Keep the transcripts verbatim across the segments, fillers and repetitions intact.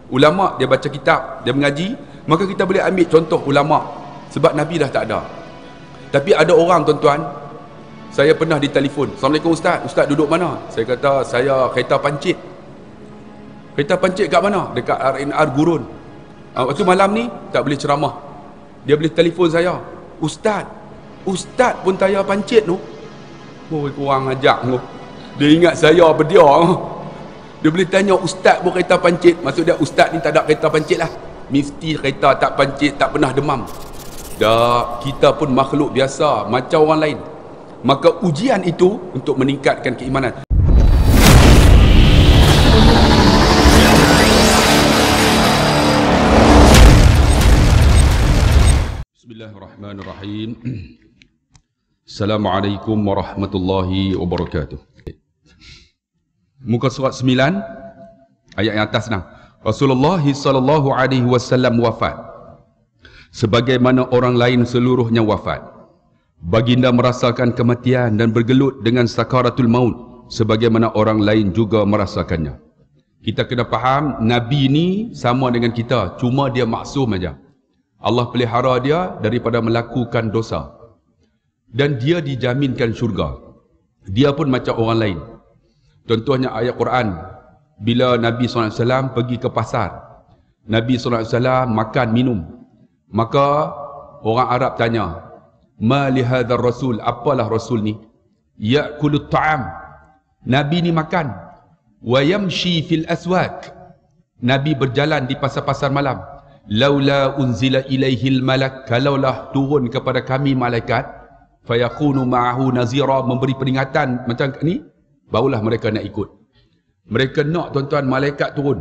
Ulama dia baca kitab, dia mengaji, maka kita boleh ambil contoh ulama, sebab Nabi dah tak ada. Tapi ada orang tuan-tuan, saya pernah ditelefon, "Assalamualaikum Ustaz, Ustaz duduk mana?" Saya kata, "Saya kereta pancit." "Kereta pancit kat mana?" "Dekat R N R Gurun." Uh, waktu malam ni tak boleh ceramah, dia boleh telefon saya, "Ustaz, Ustaz pun tayar pancit tu." Oh, kurang ajak tu. Dia ingat saya apa dia. Dia boleh tanya, "Ustaz pun kereta pancit." Maksud dia ustaz ni tak ada kereta pancit lah, mesti kereta tak pancit, tak pernah demam. Dah, kita pun makhluk biasa macam orang lain. Maka ujian itu untuk meningkatkan keimanan. Bismillahirrahmanirrahim. Assalamualaikum warahmatullahi wabarakatuh. Muka surat sembilan, ayat yang atas nah. Rasulullah sallallahu alaihi wasallam wafat sebagaimana orang lain seluruhnya wafat. Baginda merasakan kematian dan bergelut dengan sakaratul maut sebagaimana orang lain juga merasakannya. Kita kena faham, Nabi ni sama dengan kita, cuma dia maksum aja. Allah pelihara dia daripada melakukan dosa, dan dia dijaminkan syurga. Dia pun macam orang lain. Contohnya ayat Quran, bila Nabi sallallahu alaihi wasallam pergi ke pasar, Nabi sallallahu alaihi wasallam makan minum, maka orang Arab tanya, "Ma li hadzal rasul?" Apalah rasul ni? "Ya'kulut ta'am." Nabi ni makan. "Wa yamshi fil aswaq." Nabi berjalan di pasar-pasar malam. "Laula unzila ilaihil malak." Kalaulah turun kepada kami malaikat, fayakunu ma'ahu nazira, memberi peringatan macam ni, barulah mereka nak ikut. Mereka nak tuan-tuan malaikat turun.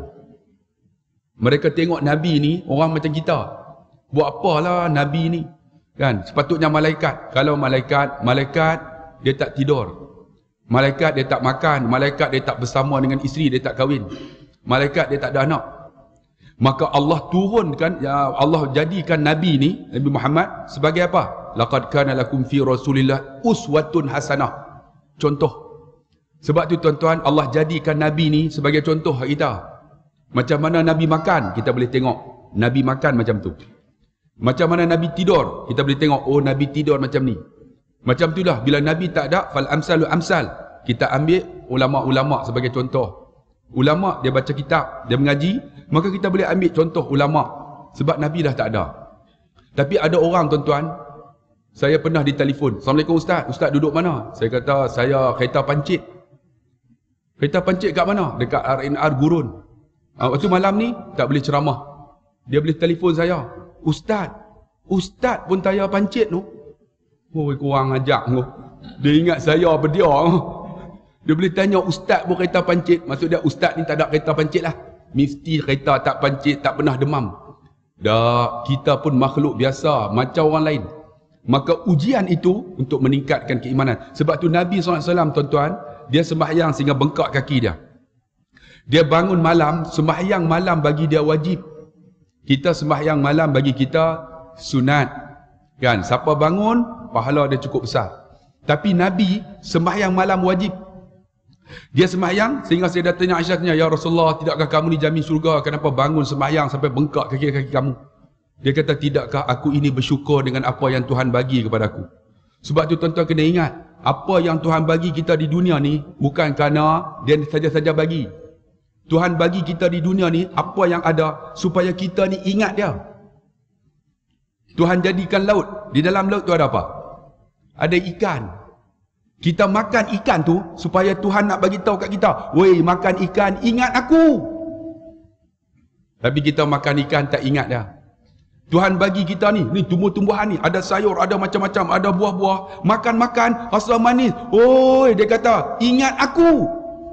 Mereka tengok Nabi ni orang macam kita. Buat apalah Nabi ni? Kan? Sepatutnya malaikat. Kalau malaikat, malaikat dia tak tidur. Malaikat dia tak makan. Malaikat dia tak bersama dengan isteri, dia tak kahwin. Malaikat dia tak ada anak. Maka Allah turunkan, ya Allah jadikan Nabi ni, Nabi Muhammad sebagai apa? Laqad kana lakum fi Rasulillah uswatun hasanah. Contoh. Sebab tu tuan-tuan, Allah jadikan Nabi ni sebagai contoh kita. Macam mana Nabi makan, kita boleh tengok Nabi makan macam tu. Macam mana Nabi tidur, kita boleh tengok, oh Nabi tidur macam ni. Macam tu lah, bila Nabi tak ada, fal amsalu amsal, kita ambil ulama-ulama sebagai contoh. Ulama dia baca kitab, dia mengaji, maka kita boleh ambil contoh ulama, sebab Nabi dah tak ada. Tapi ada orang tuan-tuan, saya pernah ditelefon, "Assalamualaikum Ustaz, Ustaz duduk mana?" Saya kata, "Saya kereta pancit." "Kereta pancit kat mana?" "Dekat R N R Gurun." Uh, waktu malam ni tak boleh ceramah, dia boleh telefon saya, "Ustaz, Ustaz pun tayar pancit tu." Oh, kurang ajak tu. Dia ingat saya apa dia. Dia boleh tanya, "Ustaz pun kereta pancit." Maksud dia ustaz ni tak ada kereta pancit lah, mesti kereta tak pancit, tak pernah demam. Dah, kita pun makhluk biasa macam orang lain. Maka ujian itu untuk meningkatkan keimanan. Sebab tu Nabi sallallahu alaihi wasallam tuan-tuan, dia sembahyang sehingga bengkak kaki dia. Dia bangun malam, sembahyang malam bagi dia wajib. Kita sembahyang malam bagi kita sunat. Kan? Siapa bangun, pahala dia cukup besar. Tapi Nabi sembahyang malam wajib. Dia sembahyang sehingga saya dah tanya Aisyah, tanya, "Ya Rasulullah, tidakkah kamu dijamin syurga? Kenapa bangun sembahyang sampai bengkak kaki-kaki kamu?" Dia kata, "Tidakkah aku ini bersyukur dengan apa yang Tuhan bagi kepada aku?" Sebab tu tuan-tuan kena ingat, apa yang Tuhan bagi kita di dunia ni bukan kerana dia saja-saja bagi. Tuhan bagi kita di dunia ni apa yang ada supaya kita ni ingat dia. Tuhan jadikan laut, di dalam laut tu ada apa? Ada ikan. Kita makan ikan tu supaya Tuhan nak bagi tahu kat kita, "Weh, makan ikan, ingat aku." Tapi kita makan ikan tak ingat dia. Tuhan bagi kita ni, ni tumbuh-tumbuhan ni, ada sayur, ada macam-macam, ada buah-buah, makan-makan, rasa manis. Oh, dia kata, "Ingat aku."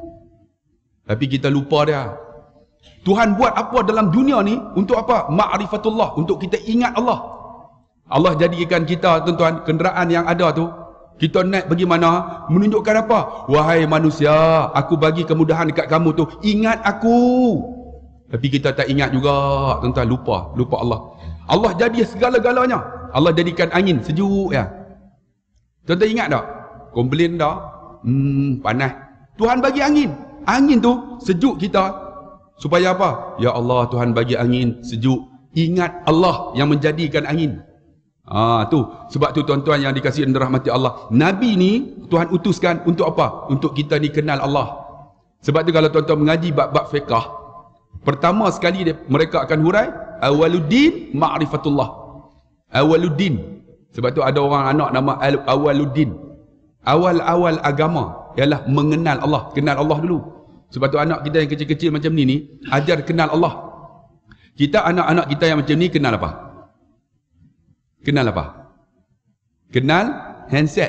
Tapi kita lupa dia. Tuhan buat apa dalam dunia ni untuk apa? Ma'rifatullah, untuk kita ingat Allah. Allah jadikan kita tuan-tuan, kenderaan yang ada tu, kita naik pergi mana? Menunjukkan apa? "Wahai manusia, aku bagi kemudahan dekat kamu tu, ingat aku." Tapi kita tak ingat juga tuan-tuan, lupa, lupa Allah. Allah jadi segala-galanya. Allah jadikan angin sejuk ya. Tuan-tuan ingat tak? Komplain dah, hmm, panas. Tuhan bagi angin. Angin tu sejuk kita. Supaya apa? Ya Allah, Tuhan bagi angin sejuk. Ingat Allah yang menjadikan angin. Ah tu, sebab tu tuan-tuan yang dikasihi dan dirahmati Allah, Nabi ni Tuhan utuskan untuk apa? Untuk kita ni kenal Allah. Sebab tu kalau tuan-tuan mengaji bab-bab fiqh, pertama sekali dia, mereka akan hurai awaluddin ma'rifatullah. Awaluddin. Sebab tu ada orang anak nama Awaluddin. Awal-awal agama ialah mengenal Allah, kenal Allah dulu. Sebab tu anak kita yang kecil-kecil macam ni ni ajar kenal Allah. Kita anak-anak kita yang macam ni kenal apa? Kenal apa? Kenal handset.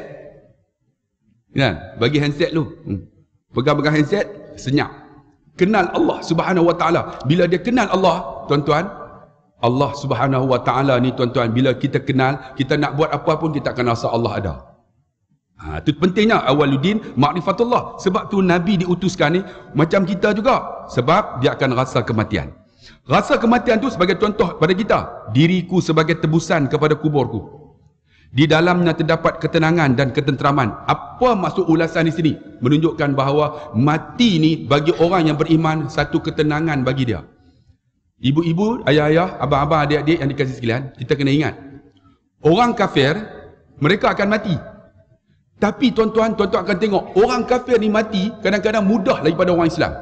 Kenal? Bagi handset lu. Hmm. Pegang-pegang handset, senyap. Kenal Allah Subhanahu Wa Taala. Bila dia kenal Allah, tuan-tuan, Allah Subhanahu Wa Taala ni tuan-tuan, bila kita kenal, kita nak buat apa pun kita akan rasa Allah ada. Ha, itu pentingnya awaluddin ma'rifatullah. Sebab tu Nabi diutuskan ni macam kita juga. Sebab dia akan rasa kematian. Rasa kematian tu sebagai contoh pada kita. Diriku sebagai tebusan kepada kuburku. Di dalamnya terdapat ketenangan dan ketenteraman. Apa maksud ulasan di sini? Menunjukkan bahawa mati ni bagi orang yang beriman satu ketenangan bagi dia. Ibu-ibu, ayah-ayah, abang-abang, adik-adik yang dikasihi sekalian, kita kena ingat. Orang kafir, mereka akan mati. Tapi tuan-tuan, tuan-tuan akan tengok, orang kafir ni mati kadang-kadang mudah daripada orang Islam.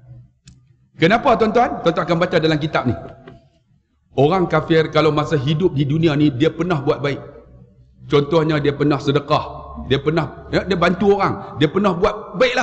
Kenapa tuan-tuan? Tuan-tuan akan baca dalam kitab ni. Orang kafir kalau masa hidup di dunia ni, dia pernah buat baik. Contohnya dia pernah sedekah, dia pernah ya, dia bantu orang, dia pernah buat baiklah.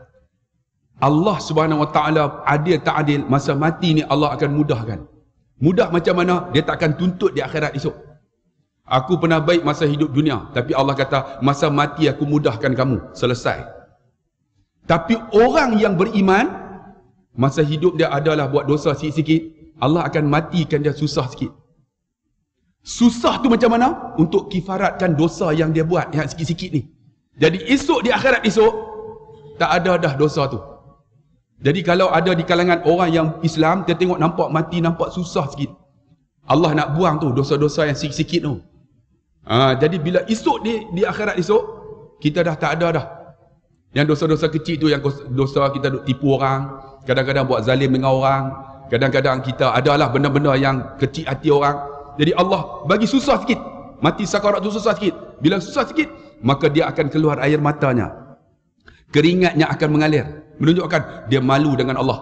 Allah Subhanahu Wa Taala adil tak adil, masa mati ni Allah akan mudahkan. Mudah macam mana? Dia tak akan tuntut di akhirat esok. Aku pernah baik masa hidup dunia, tapi Allah kata masa mati aku mudahkan kamu, selesai. Tapi orang yang beriman, masa hidup dia adalah buat dosa sikit-sikit, Allah akan matikan dia susah sikit. Susah tu macam mana? Untuk kifaratkan dosa yang dia buat yang sikit-sikit ni. Jadi esok di akhirat esok tak ada dah dosa tu. Jadi kalau ada di kalangan orang yang Islam, dia tengok nampak mati, nampak susah sikit, Allah nak buang tu dosa-dosa yang sikit-sikit tu. Ha, jadi bila esok di, di akhirat esok, kita dah tak ada dah. Yang dosa-dosa kecil tu, yang dosa kita duk tipu orang, kadang-kadang buat zalim dengan orang, kadang-kadang kita adalah benda-benda yang kecil hati orang. Jadi Allah bagi susah sikit. Mati sakarat tu susah sikit. Bila susah sikit, maka dia akan keluar air matanya. Keringatnya akan mengalir. Menunjukkan dia malu dengan Allah.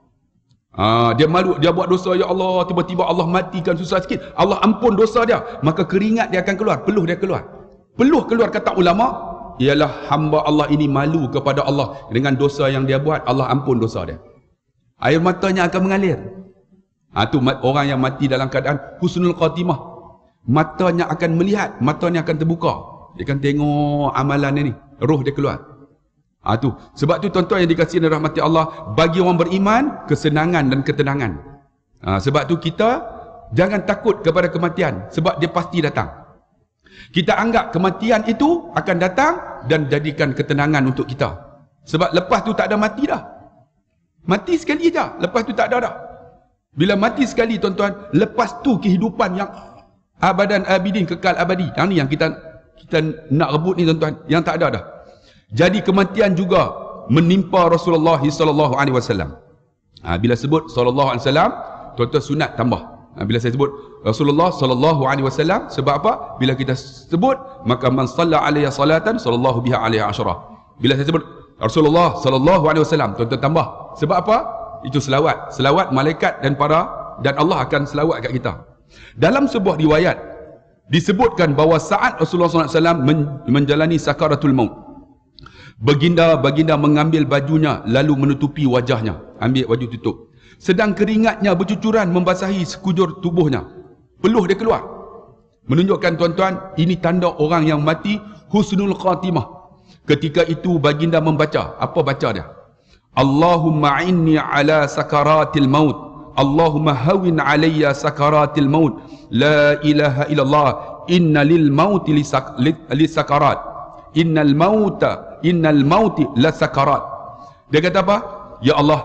Ha, dia malu, dia buat dosa, ya Allah, tiba-tiba Allah matikan susah sikit. Allah ampun dosa dia. Maka keringat dia akan keluar, peluh dia keluar. Peluh keluar kata ulama, ialah hamba Allah ini malu kepada Allah dengan dosa yang dia buat. Allah ampun dosa dia. Air matanya akan mengalir. Ha, tu orang yang mati dalam keadaan husnul khatimah. Matanya akan melihat, matanya akan terbuka. Dia akan tengok amalan dia ni, roh dia keluar. Ha, tu. Sebab tu tuan-tuan yang dikasihi dan rahmati Allah, bagi orang beriman, kesenangan dan ketenangan. Ha, sebab tu kita jangan takut kepada kematian, sebab dia pasti datang. Kita anggap kematian itu akan datang dan jadikan ketenangan untuk kita. Sebab lepas tu tak ada mati dah. Mati sekali je, lepas tu tak ada dah. Bila mati sekali tuan-tuan, lepas tu kehidupan yang abadan abidin, kekal abadi. Yang ni yang kita kita nak rebut ni tuan-tuan, yang tak ada dah. Jadi kematian juga menimpa Rasulullah sallallahu alaihi wasallam. Ha, bila sebut sallallahu alaihi wasallam, tuan-tuan sunat tambah. Ha, bila saya sebut Rasulullah sallallahu alaihi wasallam, sebab apa? Bila kita sebut, maka man shalla alaihi salatan sallallahu biha alaihi asyara. Bila saya sebut Rasulullah sallallahu alaihi wasallam, tuan-tuan tambah. Sebab apa? Itu selawat. Selawat malaikat dan para dan Allah akan selawat kat kita. Dalam sebuah riwayat disebutkan bahawa saat Rasulullah sallallahu alaihi wasallam men menjalani sakaratul maut, baginda-baginda mengambil bajunya lalu menutupi wajahnya, ambil baju tutup. Sedang keringatnya bercucuran membasahi sekujur tubuhnya. Peluh dia keluar. Menunjukkan tuan-tuan, ini tanda orang yang mati husnul khatimah. Ketika itu baginda membaca, apa baca dia? Allahumma inni ala sakaratil maut. Allahumma hawin alayya sakaratil maut. La ilaha illallah. Inna lil mauti li sakarat. Innal mauta innal mauti la sakarat. Dia kata apa? Ya Allah,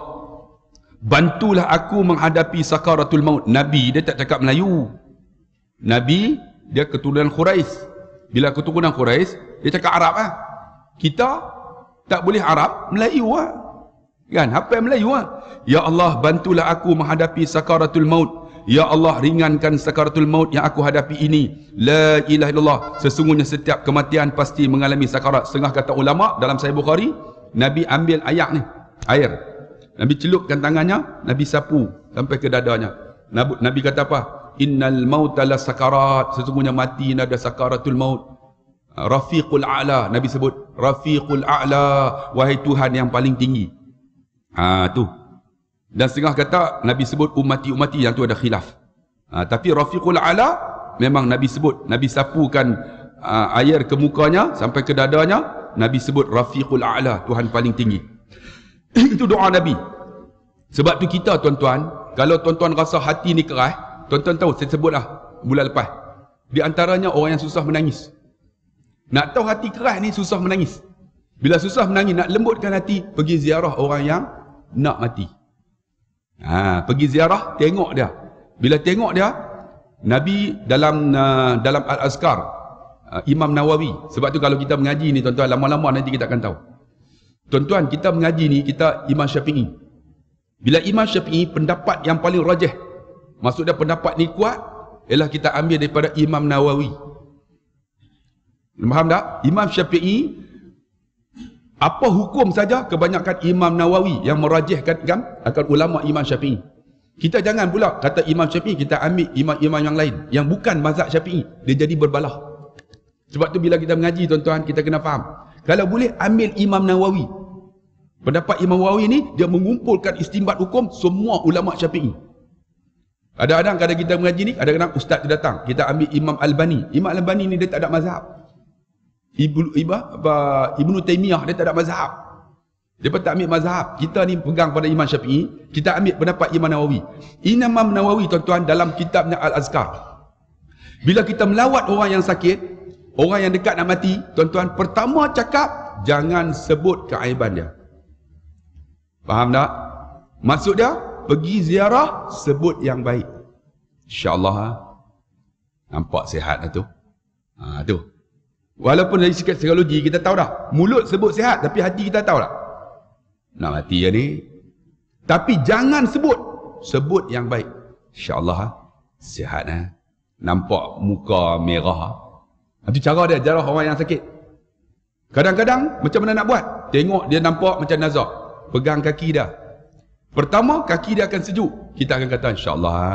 bantulah aku menghadapi sakaratul maut. Nabi dia tak cakap Melayu. Nabi dia keturunan Quraisy. Bila keturunan Quraisy, dia cakap Arab ah. Kita tak boleh Arab, Melayu ah. Kan? Apa yang Melayu lah. Ya Allah, bantulah aku menghadapi sakaratul maut. Ya Allah, ringankan sakaratul maut yang aku hadapi ini. La ilaha illallah. Sesungguhnya setiap kematian pasti mengalami sakarat. Setengah kata ulama dalam Sahih Bukhari, Nabi ambil ayak ni, air. Nabi celupkan tangannya, Nabi sapu sampai ke dadanya. Nabi, Nabi kata apa? Innal mauta la sakarat. Sesungguhnya mati ada sakaratul maut. Rafiqul a'la. Nabi sebut Rafiqul a'la. Wahai Tuhan yang paling tinggi. Ha tu. Dan setengah kata Nabi sebut umati-umati, yang tu ada khilaf. Ha, tapi Rafiqul a'la memang Nabi sebut. Nabi sapukan uh, air ke mukanya sampai ke dadanya. Nabi sebut Rafiqul a'la, Tuhan paling tinggi. Itu doa Nabi. Sebab tu kita tuan-tuan, kalau tuan-tuan rasa hati ni keras, tuan-tuan tahu, saya sebutlah bulan lepas. Di antaranya orang yang susah menangis. Nak tahu hati keras ni susah menangis. Bila susah menangis, nak lembutkan hati, pergi ziarah orang yang nak mati. Ha, pergi ziarah, tengok dia. Bila tengok dia, Nabi dalam uh, dalam Al-Azkar, uh, Imam Nawawi. Sebab tu kalau kita mengaji ni tuan-tuan, lama-lama nanti kita akan tahu. Tuan-tuan, kita mengaji ni, kita Imam Syafi'i. Bila Imam Syafi'i, pendapat yang paling rajih, maksudnya pendapat ni kuat, ialah kita ambil daripada Imam Nawawi. Faham tak? Imam Syafi'i, apa hukum saja kebanyakan Imam Nawawi yang merajihkan kan, akan ulama Imam Syafi'i. Kita jangan pula kata Imam Syafi'i, kita ambil imam-imam yang lain yang bukan mazhab Syafi'i, dia jadi berbalah. Sebab tu bila kita mengaji tuan-tuan, kita kena faham. Kalau boleh ambil Imam Nawawi. Pendapat Imam Nawawi ni dia mengumpulkan istinbat hukum semua ulama Syafi'i. Kadang-kadang kadang kita mengaji ni, kadang-kadang ustaz tu datang, kita ambil Imam Albani. Imam Albani ni dia tak ada mazhab. Ibnu Ibah apa Ibnu Taimiyah dia tak ada mazhab. Dia pun tak ambil mazhab. Kita ni pegang pada Imam Syafi'i, kita ambil pendapat Imam Nawawi. Imam Nawawi tuan-tuan dalam kitabnya Al-Azkar. Bila kita melawat orang yang sakit, orang yang dekat nak mati, tuan-tuan, pertama cakap jangan sebut keaiban dia. Faham tak? Maksud dia, pergi ziarah sebut yang baik. Insya-Allah ha? Nampak sihat dah tu. Ha tu. Walaupun dari sikap psikologi kita tahu dah, mulut sebut sihat tapi hati kita tahu tak nak mati ya ni. Tapi jangan sebut, sebut yang baik. Insya-Allah ha? Sihat ha? Nampak muka merah. Itu cara dia jarah orang yang sakit. Kadang-kadang macam mana nak buat? Tengok dia nampak macam nazak, pegang kaki dia. Pertama kaki dia akan sejuk, kita akan kata insya-Allah ha?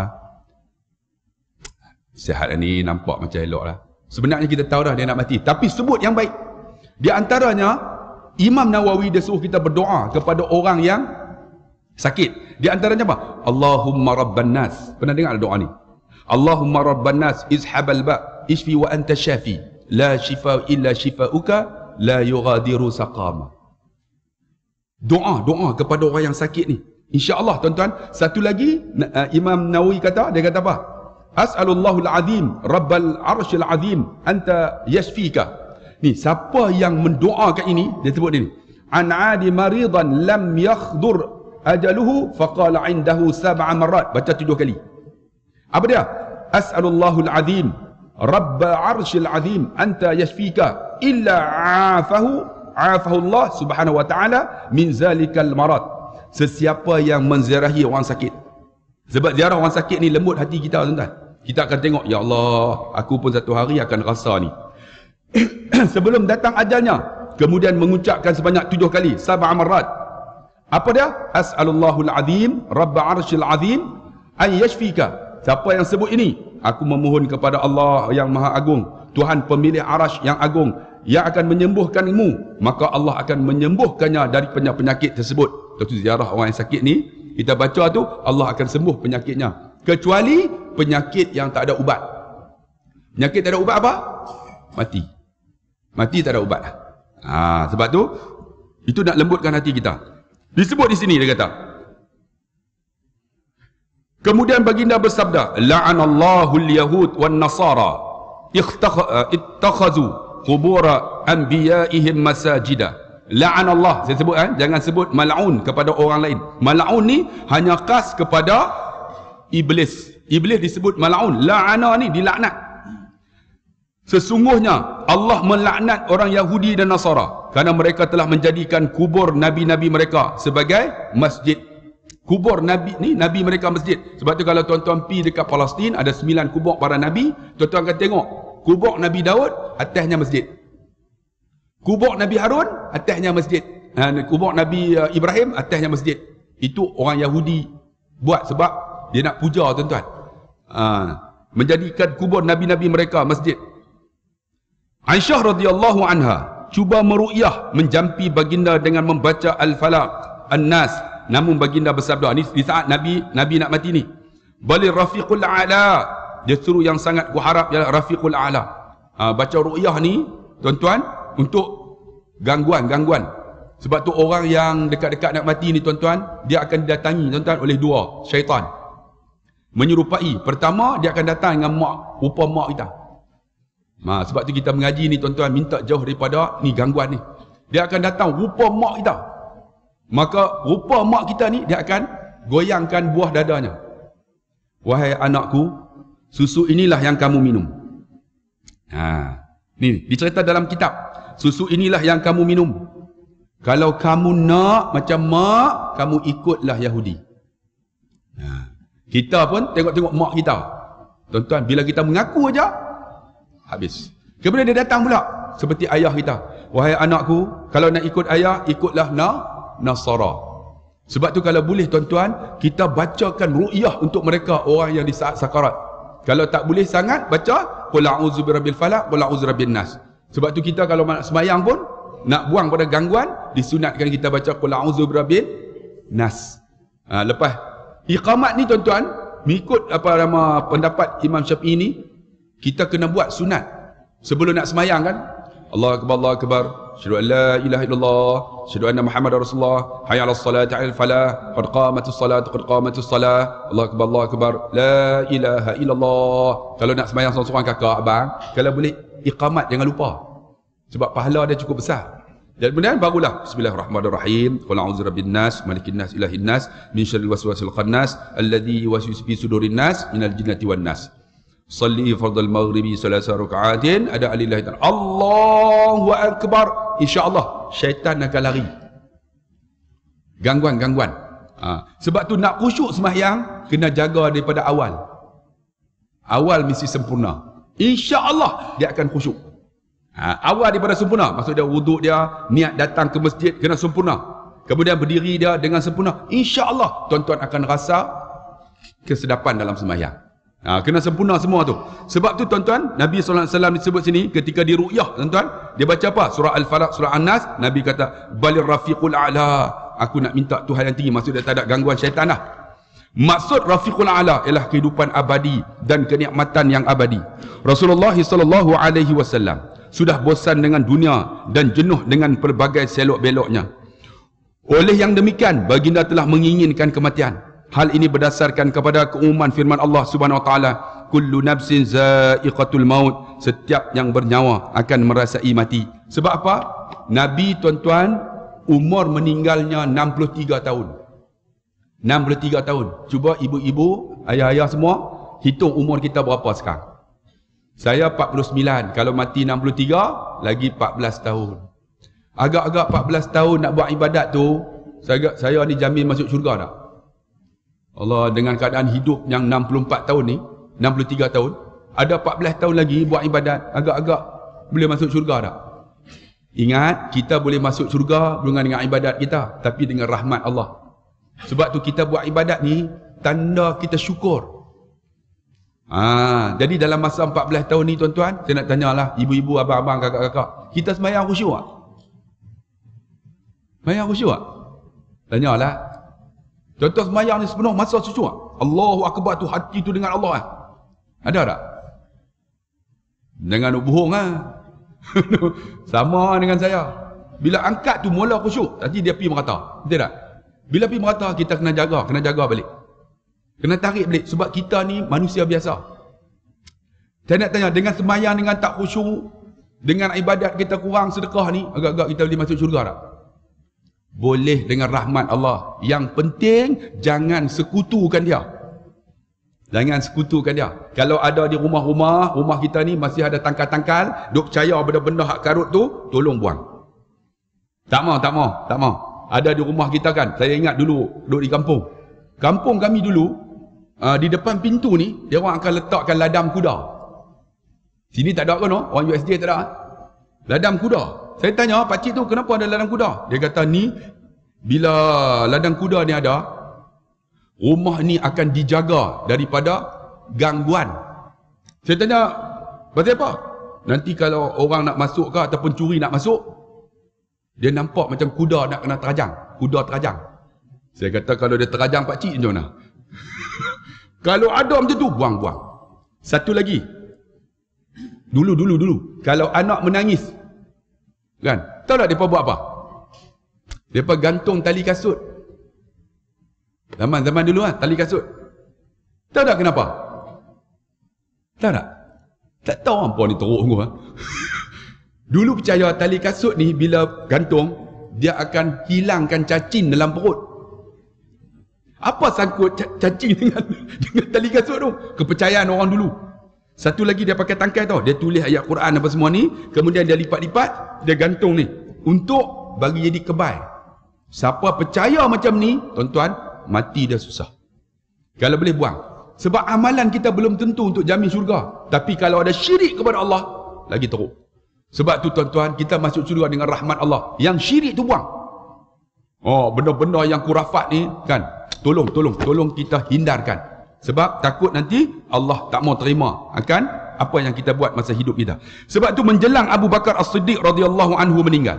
Sihat ni, nampak macam elok lah. Sebenarnya kita tahu dah dia nak mati, tapi sebut yang baik. Di antaranya Imam Nawawi dia suruh kita berdoa kepada orang yang sakit. Di antaranya apa? Allahumma rabban nas. Pernah dengar doa ni? Allahumma rabban nas izhabal ba' ishfi wa anta syafi la shifa illa shifauka la yughadiru saqama. Doa, doa kepada orang yang sakit ni. Insya-Allah tuan-tuan. Satu lagi uh, Imam Nawawi kata, dia kata apa? As'alullahul azim rabbal arsyil azim anta yashfika. Ni siapa yang mendoakan ini, dia sebut ni, an adi maridan lam yakhdur ajaluhu faqala indahu sab'a marrat. Baca tujuh kali. Apa dia? As'alullahul azim rabbal arsyil azim anta yashfika illa afahu afahu Allah subhanahu wa ta'ala min zalikal marad. Sesiapa yang menziarahi orang sakit. Sebab ziarah orang sakit ni lembut hati kita tuan-tuan. Kita akan tengok, ya Allah, aku pun satu hari akan rasa ni. Sebelum datang ajalnya, kemudian mengucapkan sebanyak tujuh kali, sab'a marrat. Apa dia? As'alullahul azim rabbal arsyil azim an yashfika. Siapa yang sebut ini, aku memohon kepada Allah yang maha agung, Tuhan pemilik arasy yang agung, yang akan menyembuhkanmu, maka Allah akan menyembuhkannya dari penyakit tersebut. Tentu ziarah orang yang sakit ni, kita baca tu, Allah akan sembuh penyakitnya. Kecuali penyakit yang tak ada ubat. Penyakit tak ada ubat apa? Mati. Mati tak ada ubat. Ha, sebab tu, itu nak lembutkan hati kita. Disebut di sini dia kata. Kemudian baginda bersabda, la'anallahu al-yahud wan nasara ittakhazu qubura anbiya'ihim masajida. La'anallah, saya sebut kan, jangan sebut mal'un kepada orang lain. Mal'un ni hanya khas kepada iblis. Iblis disebut mal'un. La'ana ni dilaknat. Sesungguhnya Allah melaknat orang Yahudi dan Nasara. Kerana mereka telah menjadikan kubur nabi-nabi mereka sebagai masjid. Kubur nabi ni, nabi mereka masjid. Sebab tu kalau tuan-tuan pi dekat Palestin, ada sembilan kubur para nabi, tuan-tuan akan tengok kubur Nabi Daud atasnya masjid. Kubur Nabi Harun atasnya masjid. Ha, kubur Nabi uh, Ibrahim atasnya masjid. Itu orang Yahudi buat sebab dia nak puja, tuan-tuan. Ha, menjadikan kubur nabi-nabi mereka masjid. Aisyah radhiyallahu anha cuba meru'yah menjampi baginda dengan membaca Al-Falaq, An-Nas. Namun baginda bersabda, ni di saat Nabi Nabi nak mati ni, balir rafiqul a'la, dia suruh yang sangat ku harap ialah rafiqul a'la. Ha, baca ru'yah ni tuan-tuan untuk gangguan-gangguan. Sebab tu orang yang dekat-dekat nak mati ni tuan-tuan, dia akan didatangi tuan-tuan oleh dua syaitan. Menyerupai. Pertama, dia akan datang dengan mak, rupa mak kita. Ha, sebab tu kita mengaji ni tuan-tuan, minta jauh daripada ni gangguan ni. Dia akan datang rupa mak kita. Maka rupa mak kita ni dia akan goyangkan buah dadanya. Wahai anakku, susu inilah yang kamu minum. Ha, ni dicerita dalam kitab. Susu inilah yang kamu minum. Kalau kamu nak macam mak, kamu ikutlah Yahudi. Ha, kita pun tengok-tengok mak kita. Tuan-tuan, bila kita mengaku aja, habis. Kemudian dia datang pula seperti ayah kita. Wahai anakku, kalau nak ikut ayah, ikutlah na Nasara. Sebab tu kalau boleh tuan-tuan, kita bacakan ru'yah untuk mereka, orang yang di saat sakarat. Kalau tak boleh sangat, baca qul a'udzu birabbil falaq, qul a'udzu birabbin nas. Sebab tu kita kalau nak sembahyang pun, nak buang pada gangguan, disunatkan kita baca qul a'udzu birabbin nas. Ha, lepas iqamat ni tuan-tuan, mengikut apa nama pendapat Imam Syafi'i ni, kita kena buat sunat sebelum nak sembahyang kan. Allahu akbar, Allahu akbar. Asyhadu an la ilaha illallah, asyhadu anna Muhammadar Rasulullah, hayya 'alas salati 'alal falah, qad qamatus salatu, qad qamatus salah. Allahu akbar, Allahu akbar. La ilaha illallah. Kalau nak sembahyang seorang-seorang kakak abang, kalau boleh iqamat jangan lupa. Sebab pahala dia cukup besar. Dan kemudian barulah bismillahirrahmanirrahim. Qul a'udzu birabbin nas, malikin nas, ilahin nas, min syarril waswasil khannas, alladzi yuwaswisu fi sudurin nas, minal jinnati wan nas. Salli fardal maghribi salasa raka'atin, ada alillahi ta'ala. Allahu akbar. InsyaAllah syaitan akan lari. Gangguan-gangguan. Ha. Sebab tu nak khusyuk sembahyang, kena jaga daripada awal. Awal mesti sempurna. InsyaAllah dia akan khusyuk. Ha. Awal daripada sempurna. Maksud dia wuduk dia, niat datang ke masjid kena sempurna. Kemudian berdiri dia dengan sempurna. InsyaAllah tuan-tuan akan rasa kesedapan dalam sembahyang. Ha, kena sempurna semua tu. Sebab tu tuan-tuan, Nabi sallallahu alaihi wasallam disebut sini ketika di ru'yah tuan-tuan, dia baca apa? Surah Al-Falaq, surah An-Nas. Nabi kata balir rafiqul a'la. Aku nak minta Tuhan yang tinggi. Maksud dia tak ada gangguan syaitan lah. Maksud rafiqul a'la ialah kehidupan abadi dan kenikmatan yang abadi. Rasulullah sallallahu alaihi wasallam sudah bosan dengan dunia dan jenuh dengan pelbagai selok-beloknya. Oleh yang demikian, baginda telah menginginkan kematian. Hal ini berdasarkan kepada keumuman firman Allah Subhanahu wa taala, kullu nafsin za'iqatul maut, setiap yang bernyawa akan merasai mati. Sebab apa? Nabi tuan-tuan umur meninggalnya enam puluh tiga tahun. enam puluh tiga tahun. Cuba ibu-ibu, ayah-ayah semua hitung umur kita berapa sekarang. Saya empat puluh sembilan, kalau mati enam puluh tiga lagi empat belas tahun. Agak-agak empat belas tahun nak buat ibadat tu, saya saya ni jamin masuk syurga tak? Allah, dengan keadaan hidup yang enam puluh empat tahun ni, enam puluh tiga tahun, ada empat belas tahun lagi buat ibadat, agak-agak boleh masuk syurga tak? Ingat, kita boleh masuk syurga bukan dengan ibadat kita, tapi dengan rahmat Allah. Sebab tu kita buat ibadat ni tanda kita syukur. Ha, jadi dalam masa empat belas tahun ni tuan-tuan, saya nak tanyalah ibu-ibu, abang-abang, kakak-kakak, kita sembahyang khusyuk tak? Sembahyang khusyuk tak? Tanyalah. Contoh sembahyang ni sepenuh masa khusyuk tak? Allahu akbar tu, hati tu dengan Allah kan? Ada tak? Dengan nak bohong kan? Sama dengan saya. Bila angkat tu mula khusyuk, tadi dia pergi merata. Betul tak? Bila pergi merata, kita kena jaga, kena jaga balik. Kena tarik balik sebab kita ni manusia biasa. Saya nak tanya, dengan sembahyang dengan tak khusyuk, dengan ibadat kita kurang sedekah ni, agak-agak kita boleh masuk syurga tak? Boleh dengan rahmat Allah. Yang penting jangan sekutukan dia. Jangan sekutukan dia. Kalau ada di rumah-rumah, rumah kita ni masih ada tangkal-tangkal, duk percaya benda-benda hak karut tu, tolong buang. Tak mau, tak mau, tak mau. Ada di rumah kita kan, saya ingat dulu duduk di kampung. Kampung kami dulu, uh, di depan pintu ni, dia orang akan letakkan ladang kuda. Sini tak ada kan, no? Orang U S J tak ada. Ladang kuda. Saya tanya, pakcik tu kenapa ada ladang kuda? Dia kata ni, bila ladang kuda ni ada, rumah ni akan dijaga daripada gangguan. Saya tanya, pasal apa? Nanti kalau orang nak masuk ke ataupun curi nak masuk, dia nampak macam kuda nak kena terajang. Kuda terajang. Saya kata kalau dia terajang pakcik macam mana? Kalau ada macam tu, buang-buang. Satu lagi. Dulu, dulu, dulu. Kalau anak menangis, kan? Tahu tak mereka buat apa? Mereka gantung tali kasut. Zaman-zaman dulu lah, tali kasut. Tahu tak kenapa? Tahu tak? Tak tahu apa ni teruk semua. Dulu percaya tali kasut ni bila gantung, dia akan hilangkan cacing dalam perut. Apa sangkut cacing dengan, dengan tali kasut tu? Kepercayaan orang dulu. Satu lagi dia pakai tangkai tau. Dia tulis ayat Quran apa semua ni. Kemudian dia lipat-lipat, dia gantung ni. Untuk bagi jadi kebai. Siapa percaya macam ni, tuan-tuan, mati dia susah. Kalau boleh buang. Sebab amalan kita belum tentu untuk jamin syurga. Tapi kalau ada syirik kepada Allah, lagi teruk. Sebab tu tuan-tuan, kita masuk syurga dengan rahmat Allah. Yang syirik tu buang. Oh, benda-benda yang kurafat ni, kan, tolong, tolong, tolong kita hindarkan. Sebab takut nanti Allah tak mau terima akan apa yang kita buat masa hidup kita. Sebab tu menjelang Abu Bakar As-Siddiq radhiyallahu anhu meninggal,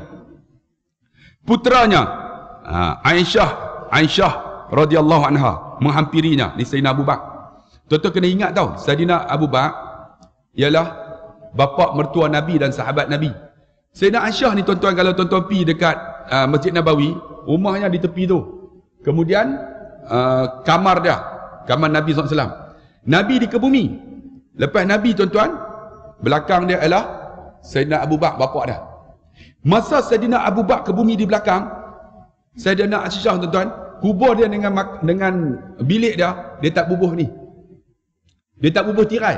putranya Aisyah Aisyah radhiyallahu anha menghampirinya, ni Sayyidina Abu Bakar. Tuan-tuan kena ingat tau, Sayyidina Abu Bakar ialah bapa mertua Nabi dan sahabat Nabi. Sayyidina Aisyah ni tuan-tuan, kalau tuan-tuan pergi dekat uh, Masjid Nabawi, rumahnya di tepi tu. Kemudian uh, kamar dia, kamar Nabi sallallahu alaihi wasallam. Nabi dikebumi. Lepas Nabi tuan-tuan, belakang dia ialah Sayyidina Abu Bakar, bapa dia. Masa Sayyidina Abu Bakar kebumi di belakang, Sayyidina Aisyah tuan-tuan, kubur dia dengan dengan bilik dia, dia tak bubuh ni. Dia tak bubuh tirai.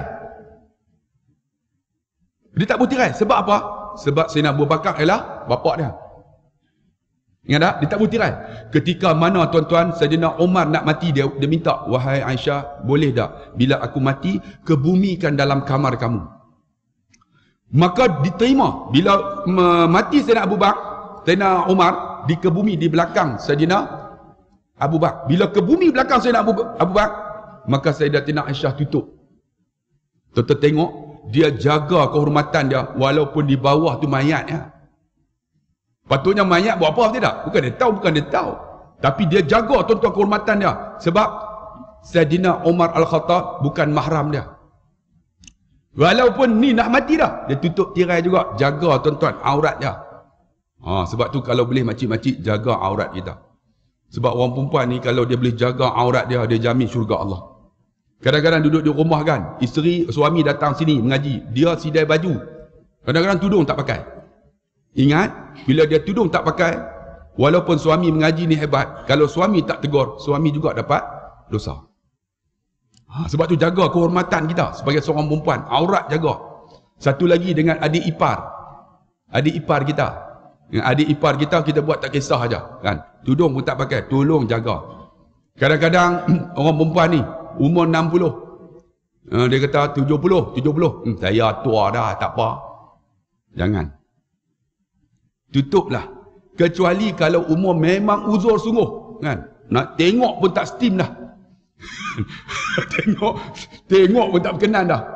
Dia tak bubuh tirai. Sebab apa? Sebab Sayyidina Abu Bakar ialah bapa dia. Ingat tak? Dia tak bubuh tirai. Ketika mana tuan-tuan, Sayyidina Umar nak mati, dia dia minta, wahai Aisyah, boleh tak bila aku mati, kebumikan dalam kamar kamu. Maka diterima. Bila mati Sayyidina Abu Bakar, Sayyidina Umar dikebumi di belakang Sayyidina Abu Bakar. Bila kebumi belakang Sayyidina Abu, Abu Bakar, maka Sayyidatina Aisyah tutup. Tuan-tuan tengok, dia jaga kehormatan dia walaupun di bawah tu mayat ya. Patutnya mayat buat apa tidak? Bukan dia tahu, bukan dia tahu. Tapi dia jaga tuan-tuan kehormatan dia. Sebab Sayyidina Umar Al-Khattab bukan mahram dia. Walaupun ni nak mati dah, dia tutup tirai juga. Jaga tuan-tuan aurat dia. Ha, sebab tu kalau boleh makcik-makcik jaga aurat kita. Sebab orang perempuan ni kalau dia boleh jaga aurat dia, dia jamin syurga Allah. Kadang-kadang duduk di rumah kan, isteri, suami datang sini mengaji, dia sidai baju. Kadang-kadang tudung tak pakai. Ingat, bila dia tudung tak pakai, walaupun suami mengaji ni hebat, kalau suami tak tegur, suami juga dapat dosa. Ha, sebab tu jaga kehormatan kita sebagai seorang perempuan, aurat jaga. Satu lagi dengan adik ipar. Adik ipar kita. Dengan adik ipar kita, kita buat tak kisah aja, kan? Tudung pun tak pakai, tolong jaga. Kadang-kadang orang perempuan ni umur enam puluh, uh, dia kata tujuh puluh, tujuh puluh, hmm, saya tua dah, tak apa. Jangan. Tutuplah. Kecuali kalau umur memang uzur sungguh, kan? Nak tengok pun tak steam dah. tengok tengok pun tak berkenan dah.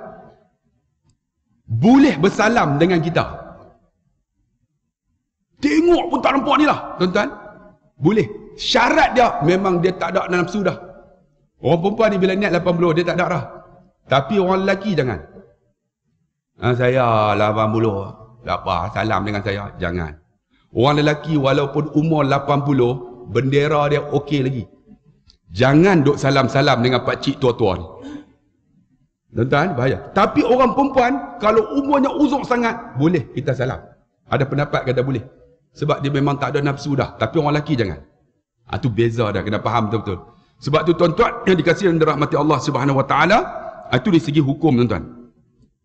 Boleh bersalam dengan kita. Tengok pun tak nampak ni lah, tuan-tuan. Boleh. Syarat dia memang dia tak ada nafsu dah. Orang perempuan ni bila niat lapan puluh, dia tak ada dah. Tapi orang lelaki jangan. Ha, saya lapan puluh, tak apa, salam dengan saya. Jangan. Orang lelaki walaupun umur lapan puluh, bendera dia okey lagi. Jangan duk salam-salam dengan pakcik tua-tua ni. Tuan-tuan, bahaya. Tapi orang perempuan, kalau umurnya uzur sangat, boleh kita salam. Ada pendapat kata boleh. Sebab dia memang tak ada nafsu dah. Tapi orang lelaki jangan. Itu ha, beza dah, kena faham betul-betul. Sebab tu tuan-tuan yang dikasihi dan dirahmati Allah Subhanahu Wa Taala, itu dari segi hukum tuan-tuan.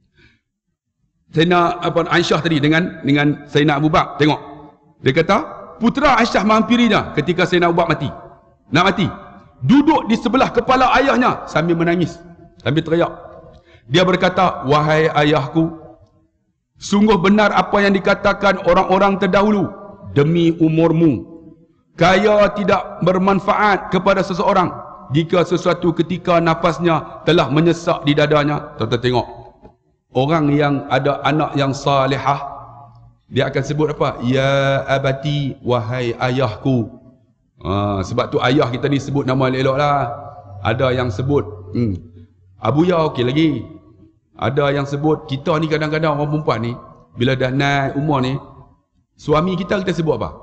Sayyidina apa Aisyah tadi dengan dengan Sayyidina Abu Bakar, tengok. Dia kata, putera Aisyah menghampirinya ketika Sayyidina Abu Bakar mati. Nak mati. Duduk di sebelah kepala ayahnya sambil menangis, sambil teriak. Dia berkata, wahai ayahku, sungguh benar apa yang dikatakan orang-orang terdahulu, demi umurmu, kaya tidak bermanfaat kepada seseorang jika sesuatu ketika nafasnya telah menyesak di dadanya. Tuan-tuan tengok, orang yang ada anak yang salihah, dia akan sebut apa? Ya abati, wahai ayahku. Ha, sebab tu ayah kita ni sebut nama elok lah. Ada yang sebut hmm, Abu Ya okey lagi. Ada yang sebut, kita ni kadang-kadang orang perempuan ni, bila dah naik umur ni, suami kita kita sebut apa?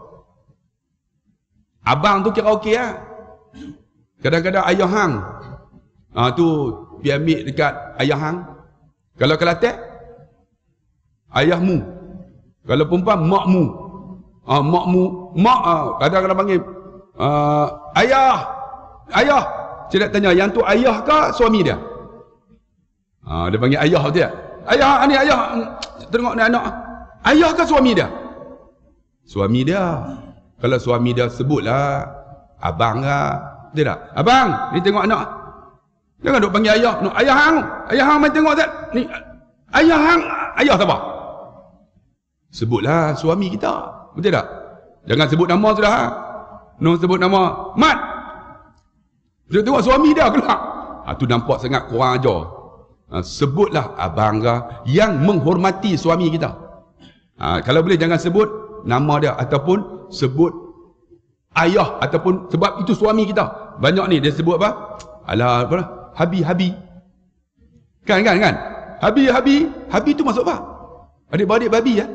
Abang tu kira okey lah. Kadang-kadang ayah hang. Ha, tu pergi ambil dekat ayah hang. Kalau Kelantan, ayahmu. Kalau perempuan, makmu. Ha, makmu. Mak, ha, kadang-kadang panggil, uh, ayah. Ayah. Saya nak tanya, yang tu ayah ke suami dia? Ha, dia panggil ayah tu tak? Ayah, ni ayah. Tengok ni anak. Ayah ke suami dia? Suami dia. Kalau suami dia sebutlah abang ke. Betul tak? Abang, ni tengok anak. Jangan duk panggil ayah. No, ayah hang. Ayah hang main tengok tak? Ni ayah hang. Ayah siapa? Sebutlah suami kita. Betul tak? Jangan sebut nama sudah. No, sebut nama Mat. Dia tengok suami dia keluar. Ha, tu nampak sangat kurang ajar. Ha, sebutlah abang ke yang menghormati suami kita. Ha, kalau boleh jangan sebut nama dia ataupun sebut ayah ataupun sebab itu suami kita. Banyak ni dia sebut apa? Alah apa? Habi habi. Kan kan kan? Habi habi. Habi tu masuk apa? Adik-beradik babi ya.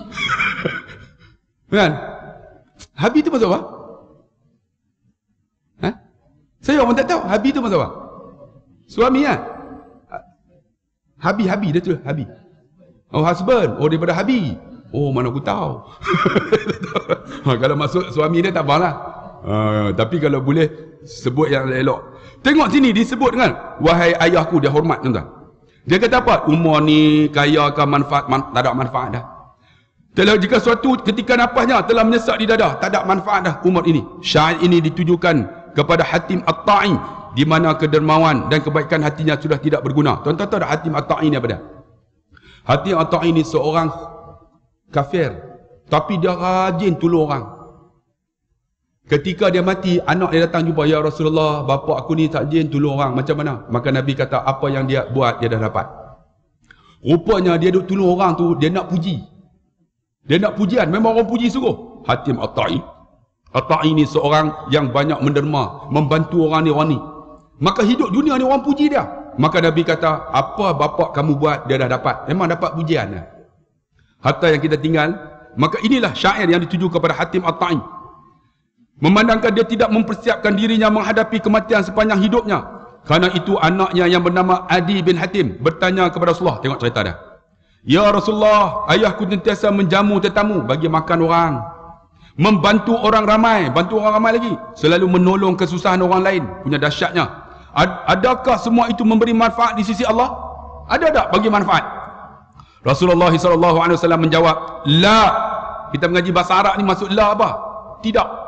Kan? Habi tu masuk apa? Ha? Saya pun tak tahu. Habi tu masuk apa? Suami ya. Habi habi dia tu habi. Oh husband. Oh daripada habi. Oh mana aku tahu. Ha, kalau masuk suami dia tak apalah. Uh, tapi kalau boleh sebut yang elok. Tengok sini disebut kan, wahai ayahku, dia hormat tuan-tuan. Dia kata apa? Umur ni kaya ke manfaat, man, tak ada manfaat dah. Kalau jika suatu ketika nafasnya telah menyesak di dada, tak ada manfaat dah umur ini. Syair ini ditujukan kepada Hatim At-Ta'i, di mana kedermawan dan kebaikan hatinya sudah tidak berguna. Tuan-tuan tahu tak Hatim At-Ta'i ni apa dia? Hatim At-Ta'i ni seorang kafir, tapi dia rajin tolong orang. Ketika dia mati, anak dia datang jumpa, ya Rasulullah, bapa aku ni tak rajin tolong orang, macam mana? Maka Nabi kata, apa yang dia buat dia dah dapat. Rupanya dia duk tolong orang tu, dia nak puji. Dia nak pujian, memang orang puji sungguh. Hatim At-Ta'i. At-Ta'i ni seorang yang banyak menderma, membantu orang ni orang ni. Maka hidup dunia ni orang puji dia. Maka Nabi kata, apa bapa kamu buat dia dah dapat. Memang dapat pujian dia. Harta yang kita tinggal. Maka inilah syair yang dituju kepada Hatim At-Ta'i. Memandangkan dia tidak mempersiapkan dirinya menghadapi kematian sepanjang hidupnya. Karena itu anaknya yang bernama Adi bin Hatim bertanya kepada Rasulullah. Tengok cerita dia. Ya Rasulullah, ayahku sentiasa menjamu tetamu, bagi makan orang, membantu orang ramai, bantu orang ramai lagi, selalu menolong kesusahan orang lain. Punya dahsyatnya. Adakah semua itu memberi manfaat di sisi Allah? Ada tak bagi manfaat? Rasulullah sallallahu alaihi wasallam menjawab, la. Kita mengaji bahasa Arab ni maksud la apa? Tidak.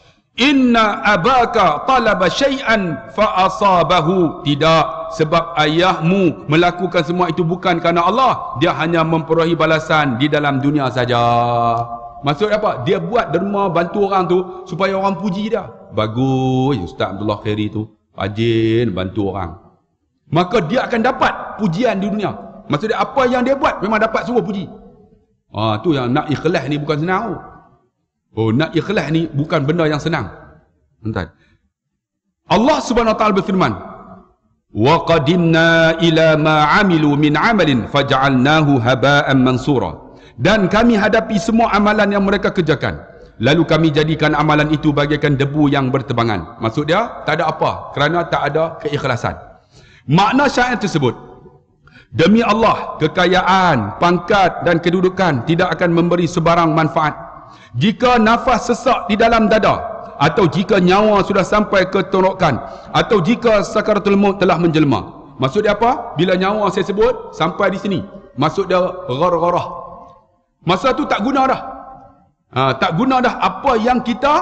Inna abaka talaba syai'an fa asabahu. Tidak, sebab ayahmu melakukan semua itu bukan kerana Allah, dia hanya memperolehi balasan di dalam dunia saja. Maksud apa? Dia buat derma bantu orang tu supaya orang puji dia. Bagus Ustaz Abdullah Khairi tu, rajin bantu orang. Maka dia akan dapat pujian di dunia. Maksud dia apa yang dia buat memang dapat suruh puji. Ah, tu yang nak ikhlas ni bukan senang. Oh, nak ikhlas ni bukan benda yang senang. Entah. Allah Subhanahu wa taala berfirman, "Wa qadimna ila ma 'amilu min 'amalin faj'alnahu haba'an mansura." Dan kami hadapi semua amalan yang mereka kerjakan, lalu kami jadikan amalan itu bagaikan debu yang bertebangan. Maksud dia, tak ada apa, kerana tak ada keikhlasan. Makna syair tersebut, demi Allah, kekayaan, pangkat dan kedudukan tidak akan memberi sebarang manfaat jika nafas sesak di dalam dada, atau jika nyawa sudah sampai ke tenggorokan, atau jika sakaratul maut telah menjelma. Maksud dia apa? Bila nyawa saya sebut sampai di sini, maksud dia ghargharah. Masa tu tak guna dah. Ha, tak guna dah apa yang kita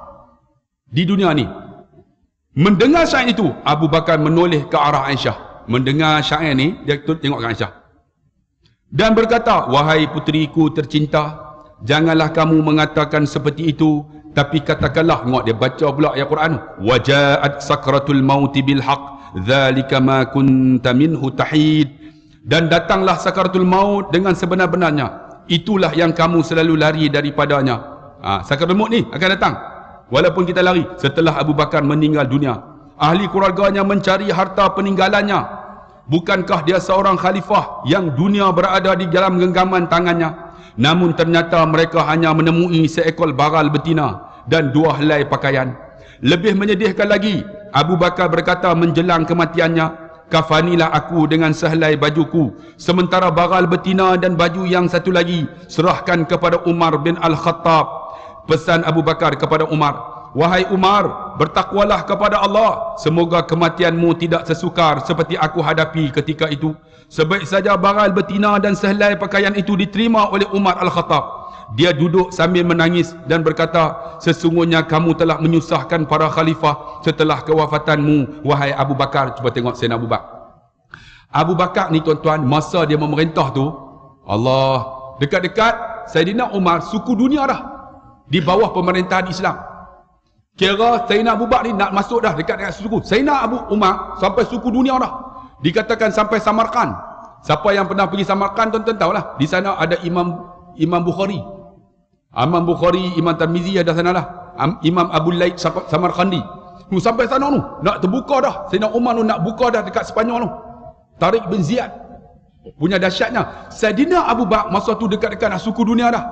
di dunia ni. Mendengar syair itu, Abu Bakar menoleh ke arah Aisyah. Mendengar syair ni, dia tengok ke Aisyah. Dan berkata, wahai puteriku tercinta, janganlah kamu mengatakan seperti itu, tapi katakanlah, tengok dia baca pula ayat Quran, waja'at sakratul mauti bil haq, dzalika ma kunta minhu tahid. Dan datanglah sakaratul maut dengan sebenar-benarnya, itulah yang kamu selalu lari daripadanya. Ha, sakaratul maut ni akan datang walaupun kita lari. Setelah Abu Bakar meninggal dunia, ahli keluarganya mencari harta peninggalannya. Bukankah dia seorang khalifah yang dunia berada di dalam genggaman tangannya? Namun ternyata mereka hanya menemui seekor baral betina dan dua helai pakaian. Lebih menyedihkan lagi, Abu Bakar berkata menjelang kematiannya, kafanilah aku dengan sehelai bajuku, sementara baral betina dan baju yang satu lagi serahkan kepada Umar bin Al-Khattab. Pesan Abu Bakar kepada Umar, wahai Umar, bertakwalah kepada Allah, semoga kematianmu tidak sesukar seperti aku hadapi ketika itu. Sebaik saja baral betina dan sehelai pakaian itu diterima oleh Umar Al-Khattab. Dia duduk sambil menangis dan berkata, sesungguhnya kamu telah menyusahkan para khalifah setelah kewafatanmu, wahai Abu Bakar. Cuba tengok Sayyidina Abu Bakar. Abu Bakar ni tuan-tuan, masa dia memerintah tu, Allah, dekat-dekat Sayyidina Umar suku dunia dah di bawah pemerintahan Islam. Kira Sayyidina Abu Bakar ni nak masuk dah dekat-dekat suku. Sayyidina Abu Umar sampai suku dunia dah. Dikatakan sampai Samarkand. Siapa yang pernah pergi Samarkand tuan-tuan tahulah, di sana ada Imam Imam Bukhari. Imam Bukhari, Imam Tirmizi ada sana lah. Imam Abu Laid Samarkandi. Sampai sana tu, nak terbuka dah. Sayyidina Umar tu nak buka dah dekat Sepanyol tu. Tariq bin Ziyad. Punya dahsyatnya. Sayyidina Abu Bakar masa tu dekat-dekat nak suku dunia dah.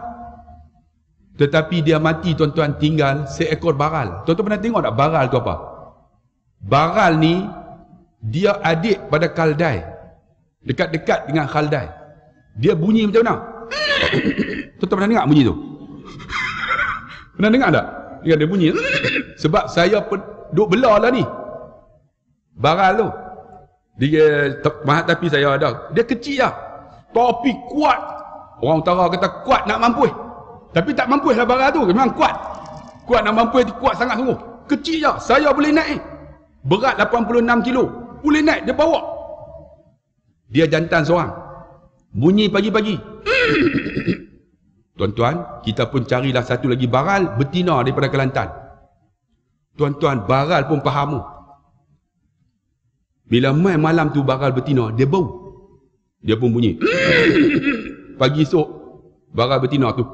Tetapi dia mati tuan-tuan, tinggal seekor baral. Tuan-tuan pernah tengok tak baral tu apa? Baral ni, dia adik pada Khaldai. Dekat-dekat dengan Khaldai. Dia bunyi macam mana? Tuan-tuan pernah dengar bunyi tu? Pernah dengar tak? Dengar dia bunyi. Sebab saya pun duk bela lah ni baral tu. Dia mahat tapi saya ada. Dia kecil lah, tapi kuat. Orang utara kata kuat nak mampu. Tapi tak mampu lah baral tu. Memang kuat. Kuat nak mampu, kuat sangat sungguh. Kecil je. Saya boleh naik. Berat lapan puluh enam kilo. Boleh naik, dia bawa. Dia jantan seorang. Bunyi pagi-pagi. Tuan-tuan, kita pun carilah satu lagi baral betina daripada Kelantan. Tuan-tuan, baral pun faham. Bila main malam tu baral betina, dia bau. Dia pun bunyi. Pagi esok, baral betina tu.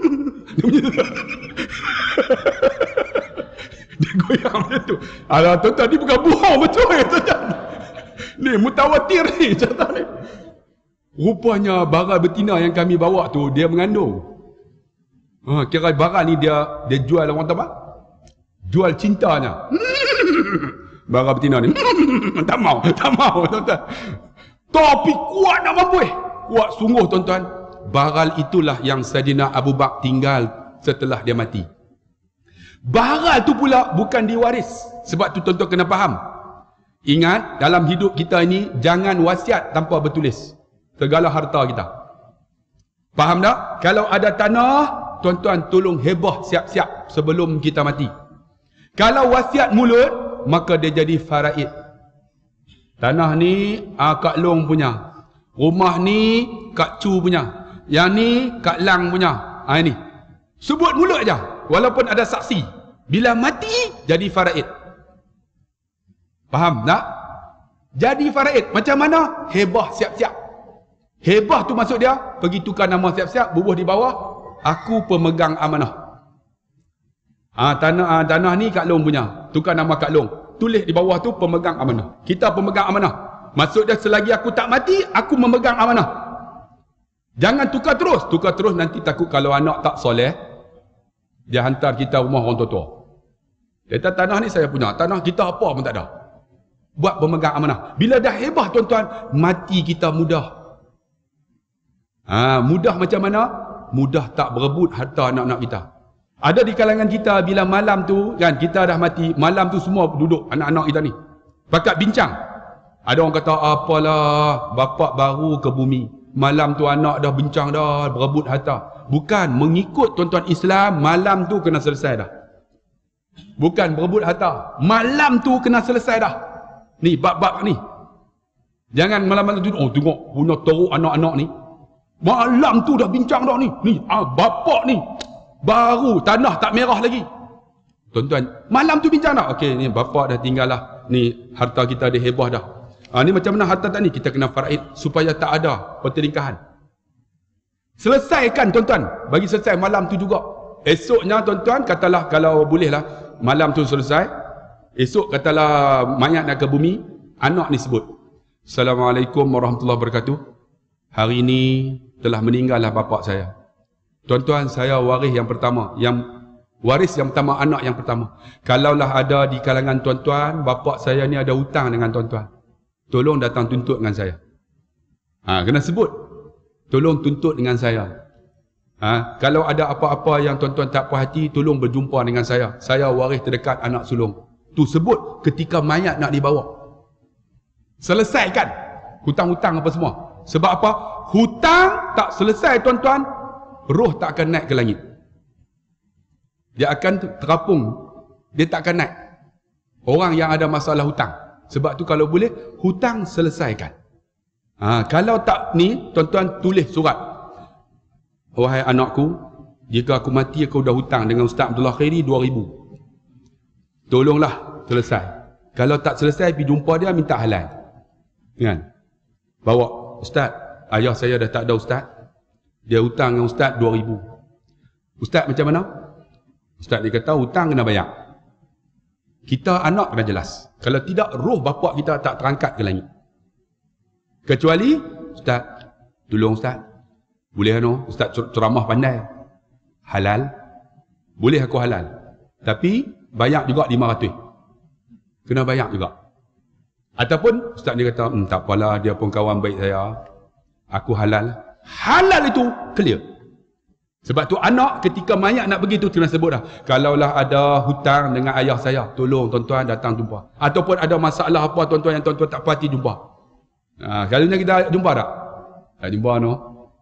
Dia goyang macam tu. Alah tuan-tuan, ni bukan buah betul eh tuan-tuan. Ni mutawatir ni cerita ni. Rupanya baral betina yang kami bawa tu dia mengandung. Ha, kira baral ni dia dia jual orang tahu apa? Jual cintanya. Baral betina ni. Tak mau, tak mau tuan-tuan. Tapi kuat nak mampu. Kuat sungguh tuan-tuan. Baral itulah yang Sayyidina Abu Bakar tinggal setelah dia mati. Baral tu pula bukan diwaris. Sebab tu tuan-tuan kena faham. Ingat, dalam hidup kita ini jangan wasiat tanpa bertulis segala harta kita. Faham tak? Kalau ada tanah, tuan-tuan tolong hebah siap-siap sebelum kita mati. Kalau wasiat mulut, maka dia jadi faraid. Tanah ni ah, Kak Long punya. Rumah ni Kak Cu punya. Yang ni Kak Lang punya. Ah ini. Sebut mulut aja, walaupun ada saksi. Bila mati jadi faraid. Faham tak? Jadi faraid. Macam mana? Hebah siap-siap. Hebah tu maksud dia, pergi tukar nama siap-siap, bubuh di bawah, aku pemegang amanah. Ah tanah ah, tanah ni Kak Long punya, tukar nama Kak Long. Tulis di bawah tu pemegang amanah. Kita pemegang amanah. Maksud dia selagi aku tak mati, aku memegang amanah. Jangan tukar terus. Tukar terus nanti takut kalau anak tak soleh, dia hantar kita rumah orang tua-tua. Dia kata tanah ni saya punya, tanah kita apa pun tak ada. Buat pemegang amanah. Bila dah hebah tuan-tuan, mati kita mudah. Ha, mudah macam mana? Mudah tak berebut harta anak-anak kita. Ada di kalangan kita bila malam tu kan kita dah mati, malam tu semua duduk anak-anak kita ni pakat bincang. Ada orang kata apalah bapak baru ke bumi, malam tu anak dah bincang dah, berebut harta. Bukan, mengikut tuan-tuan Islam, malam tu kena selesai dah. Bukan berebut harta. Malam tu kena selesai dah. Ni, bab-bab ni. Jangan malam-malam tu, oh tengok, punya teruk anak-anak ni. Malam tu dah bincang dah ni. Ni, ah, bapak ni. Baru, tanah tak merah lagi. Tuan-tuan, malam tu bincang dah. Okey, ni bapak dah tinggal lah. Ni, harta kita dah hebah dah. Ah, ni macam mana harta tak ni? Kita kena faraid supaya tak ada pertelingkahan. Selesaikan tuan-tuan. Bagi selesai malam tu juga. Esoknya tuan-tuan, katalah kalau boleh lah, malam tu selesai. Esok katalah mayat nak ke bumi, anak ni sebut, Assalamualaikum warahmatullahi wabarakatuh. Hari ini telah meninggallah bapak saya. Tuan-tuan, saya waris yang pertama. Yang waris yang pertama, anak yang pertama. Kalaulah ada di kalangan tuan-tuan, bapak saya ni ada hutang dengan tuan-tuan, tolong datang tuntut dengan saya. Ha, kena sebut. Tolong tuntut dengan saya. Ha, kalau ada apa-apa yang tuan-tuan tak puas hati, tolong berjumpa dengan saya. Saya waris terdekat anak sulung. Tu sebut ketika mayat nak dibawa. Selesaikan hutang-hutang apa semua. Sebab apa? Hutang tak selesai tuan-tuan, roh tak akan naik ke langit. Dia akan terapung. Dia tak akan naik. Orang yang ada masalah hutang. Sebab tu kalau boleh, hutang selesaikan. Ha, kalau tak ni, tuan-tuan tulis surat. Wahai anakku, jika aku mati, aku dah hutang dengan Ustaz Abdullah Khairi dua ribu. Tolonglah selesai. Kalau tak selesai, pergi jumpa dia, minta halal. Kan? Bawa, Ustaz, ayah saya dah tak ada Ustaz. Dia hutang dengan Ustaz dua ribu. Ustaz macam mana? Ustaz dia kata, hutang kena bayar. Kita anak kena jelas. Kalau tidak, roh bapak kita tak terangkat ke langit. Kecuali, Ustaz, tolong Ustaz. Boleh no? Ustaz ceramah pandai. Halal. Boleh aku halal. Tapi, bayar juga lima ratus. Kena bayar juga. Ataupun, Ustaz dia kata, hmm, tak apalah, dia pun kawan baik saya. Aku halal. Halal itu clear. Sebab tu anak ketika mayat nak pergi tu kena sebut dah. Kalaulah ada hutang dengan ayah saya, tolong tuan-tuan datang jumpa. Ataupun ada masalah apa tuan-tuan yang tuan-tuan tak pati jumpa. Ha, kalinya kita jumpa tak? Tak jumpa no.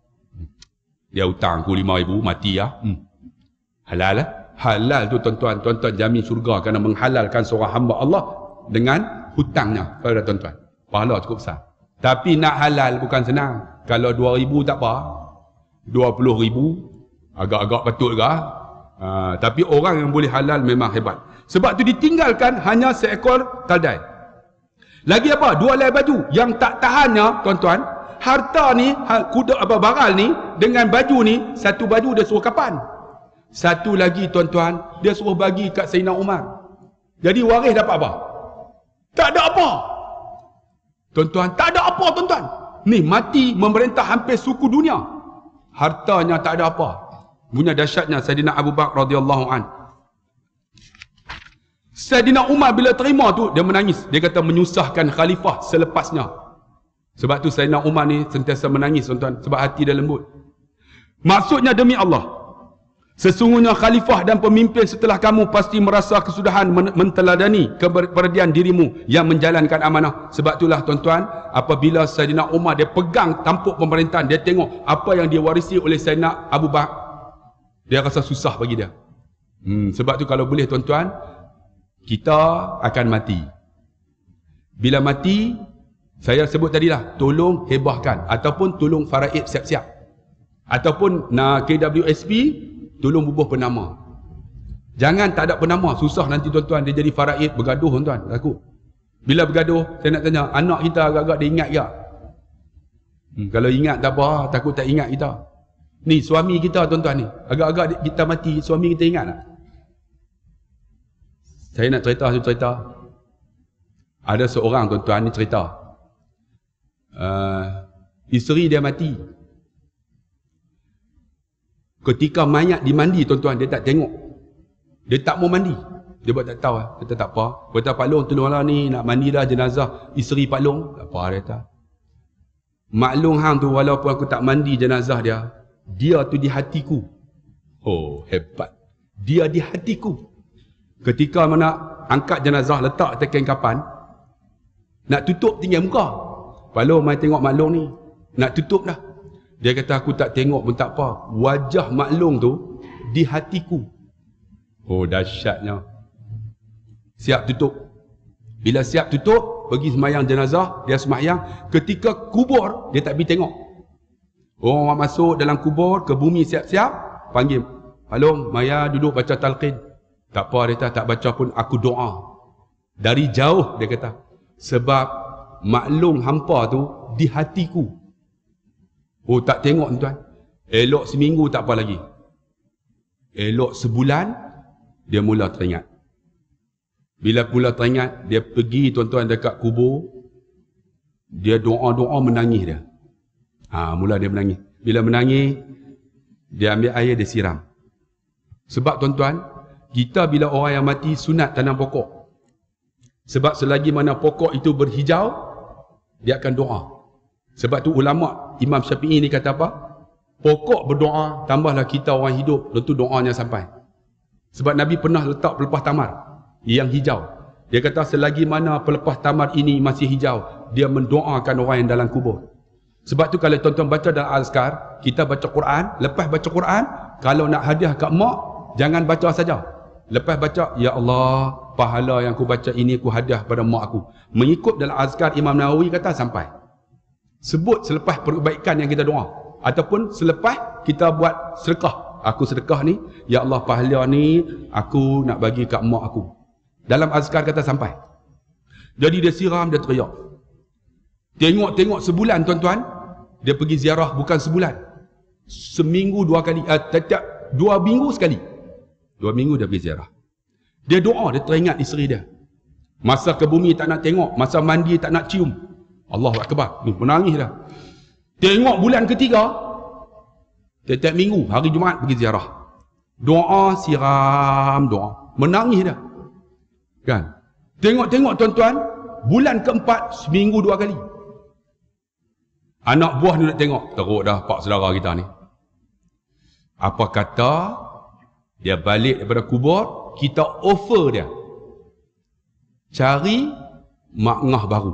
Dia hutang aku lima ribu, mati ya. Hmm. Halal lah. Halal tu tuan-tuan, tuan-tuan jamin syurga kerana menghalalkan seorang hamba Allah dengan hutangnya kepada tuan-tuan. Pahala cukup besar. Tapi nak halal bukan senang. Kalau dua ribu tak apa. dua puluh ribu agak-agak betul ke? Ha, tapi orang yang boleh halal memang hebat. Sebab tu ditinggalkan hanya seekor keldai. Lagi apa? Dua helai baju. Yang tak tahannya, tuan-tuan, harta ni, kuda apa baral ni, dengan baju ni, satu baju dia suruh kapan. Satu lagi, tuan-tuan, dia suruh bagi kat Sayyidina Umar. Jadi waris dapat apa? Tak ada apa. Tuan-tuan, tak ada apa, tuan-tuan. Ni mati memerintah hampir suku dunia. Hartanya tak ada apa. Punya dahsyatnya Sayyidina Abu Bakar radhiyallahu an. Sayyidina Umar bila terima tu, dia menangis. Dia kata menyusahkan khalifah selepasnya. Sebab tu Sayyidina Umar ni sentiasa menangis, tuan-tuan. Sebab hati dia lembut. Maksudnya demi Allah, sesungguhnya khalifah dan pemimpin setelah kamu pasti merasa kesudahan menteladani keperdian dirimu yang menjalankan amanah. Sebab itulah tuan-tuan, apabila Sayyidina Umar dia pegang tampuk pemerintahan, dia tengok apa yang dia warisi oleh Sayyidina Abu Bakar, dia rasa susah bagi dia. Hmm, sebab tu kalau boleh tuan-tuan, kita akan mati. Bila mati, saya sebut tadilah, tolong hebahkan ataupun tolong faraid siap-siap. Ataupun nak K W S P, tolong bubuh penama. Jangan tak ada penama, susah nanti tuan-tuan, dia jadi faraid bergaduh tuan-tuan, takut. Bila bergaduh, saya nak tanya, anak kita agak-agak dia ingat ke? Hmm, kalau ingat tak apa, takut tak ingat kita. Ni suami kita tuan-tuan ni, agak-agak kita mati, suami kita ingat tak? Saya nak cerita satu cerita. Ada seorang tuan-tuan ni cerita. Uh, isteri dia mati. Ketika mayat dimandi tuan-tuan, dia tak tengok. Dia tak mau mandi. Dia buat tak tahu. Kata tak apa. Kata Pak Long, tolonglah ni nak mandi dah jenazah isteri Pak Long. Tak apa dia kata. Maklum hang tu walaupun aku tak mandi jenazah dia, dia tu di hatiku. Oh hebat. Dia di hatiku. Ketika mana angkat jenazah letak atas kain kapan, nak tutup tinggal muka. Pak Long mai tengok Mak Long ni, nak tutup dah. Dia kata aku tak tengok pun tak apa. Wajah maklum tu di hatiku. Oh dahsyatnya. Siap tutup. Bila siap tutup, pergi semayang jenazah, dia semayang. Ketika kubur, dia tak pergi tengok. Orang masuk dalam kubur, ke bumi siap-siap, panggil. Halong, Maya duduk baca talqin. Tak apa, dia kata, tak baca pun aku doa. Dari jauh, dia kata. Sebab maklum hampa tu di hatiku. Oh tak tengok tuan. Elok seminggu tak apa lagi. Elok sebulan, dia mula teringat. Bila mula teringat, dia pergi tuan-tuan dekat kubur. Dia doa-doa menangis dia. Ha, mula dia menangis. Bila menangis, dia ambil air, dia siram. Sebab tuan-tuan, kita bila orang yang mati sunat tanam pokok. Sebab selagi mana pokok itu berhijau, dia akan doa. Sebab tu ulama' Imam Syafi'i ni kata apa? Pokok berdoa, tambahlah kita orang hidup, tentu doanya sampai. Sebab Nabi pernah letak pelepah tamar yang hijau. Dia kata selagi mana pelepah tamar ini masih hijau, dia mendoakan orang yang dalam kubur. Sebab tu kalau tuan-tuan baca dalam azkar, kita baca Quran, lepas baca Quran, kalau nak hadiah kat mak, jangan baca saja. Lepas baca, ya Allah, pahala yang aku baca ini aku hadiah pada mak aku. Mengikut dalam azkar Imam Nawawi kata sampai. Sebut selepas perbaikan yang kita doa. Ataupun selepas kita buat sedekah. Aku sedekah ni, ya Allah pahala ni aku nak bagi kat mak aku. Dalam azkar kata sampai. Jadi dia siram, dia teriak. Tengok-tengok sebulan tuan-tuan, dia pergi ziarah bukan sebulan. Seminggu dua kali, uh, setiap dua minggu sekali. Dua minggu dia pergi ziarah. Dia doa, dia teringat isteri dia. Masa ke bumi tak nak tengok, masa mandi tak nak cium. Allahu Akbar, ni menangis dah. Tengok bulan ketiga, setiap minggu, hari Jumaat pergi ziarah. Doa, siram, doa. Menangis dah. Kan? Tengok-tengok tuan-tuan, bulan keempat, seminggu dua kali. Anak buah ni nak tengok. Teruk dah pak saudara kita ni. Apa kata, dia balik daripada kubur, kita offer dia. Cari mak ngah baru.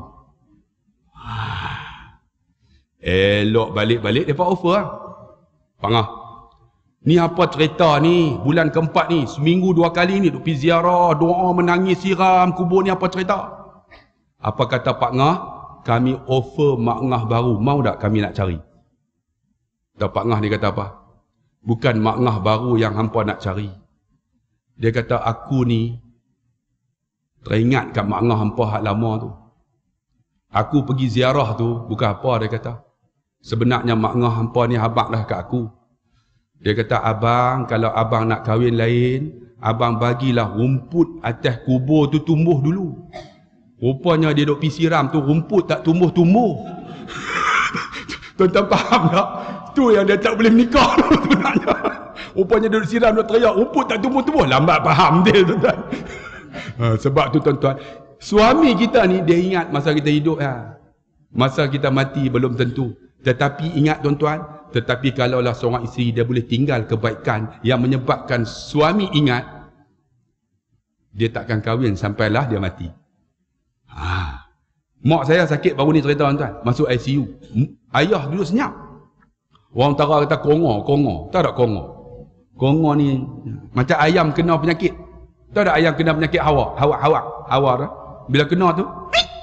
Elok balik-balik dia offer lah. Pangah. Ni apa cerita ni? Bulan keempat ni, seminggu dua kali ni duk pergi ziarah, doa, menangis, siram kubur ni, apa cerita? Apa kata Pak Ngah? Kami offer mak ngah baru. Mau tak kami nak cari? Dan Pak Ngah ni kata apa? Bukan mak ngah baru yang hampa nak cari. Dia kata aku ni teringat kat mak ngah hampa hak lama tu. Aku pergi ziarah tu bukan apa, dia kata. Sebenarnya mak ngah hampa ni abang dah kat aku. Dia kata, abang, kalau abang nak kahwin lain, abang bagilah rumput atas kubur tu tumbuh dulu. Rupanya dia duk pergi siram tu, rumput tak tumbuh-tumbuh. Tuan-tuan faham tak? Tu yang dia tak boleh menikah tu sebenarnya. Rupanya dia duk siram, dia teriak, rumput tak tumbuh-tumbuh. Lambat faham dia, tuan-tuan. Ha, sebab tu tuan-tuan, suami kita ni, dia ingat masa kita hidup ya. Masa kita mati belum tentu. Tetapi ingat tuan-tuan, tetapi kalaulah seorang isteri dia boleh tinggal kebaikan yang menyebabkan suami ingat, dia takkan kahwin sampailah dia mati. Ha. Mak saya sakit baru ni cerita tuan-tuan, masuk I C U. Ayah duduk senyap. Orang Tara kata kongo, kongo. Tahu tak kongo? Kongo ni macam ayam kena penyakit. Tahu tak ayam kena penyakit hawa? Hawa, hawa, hawa tu. Bila kena tu,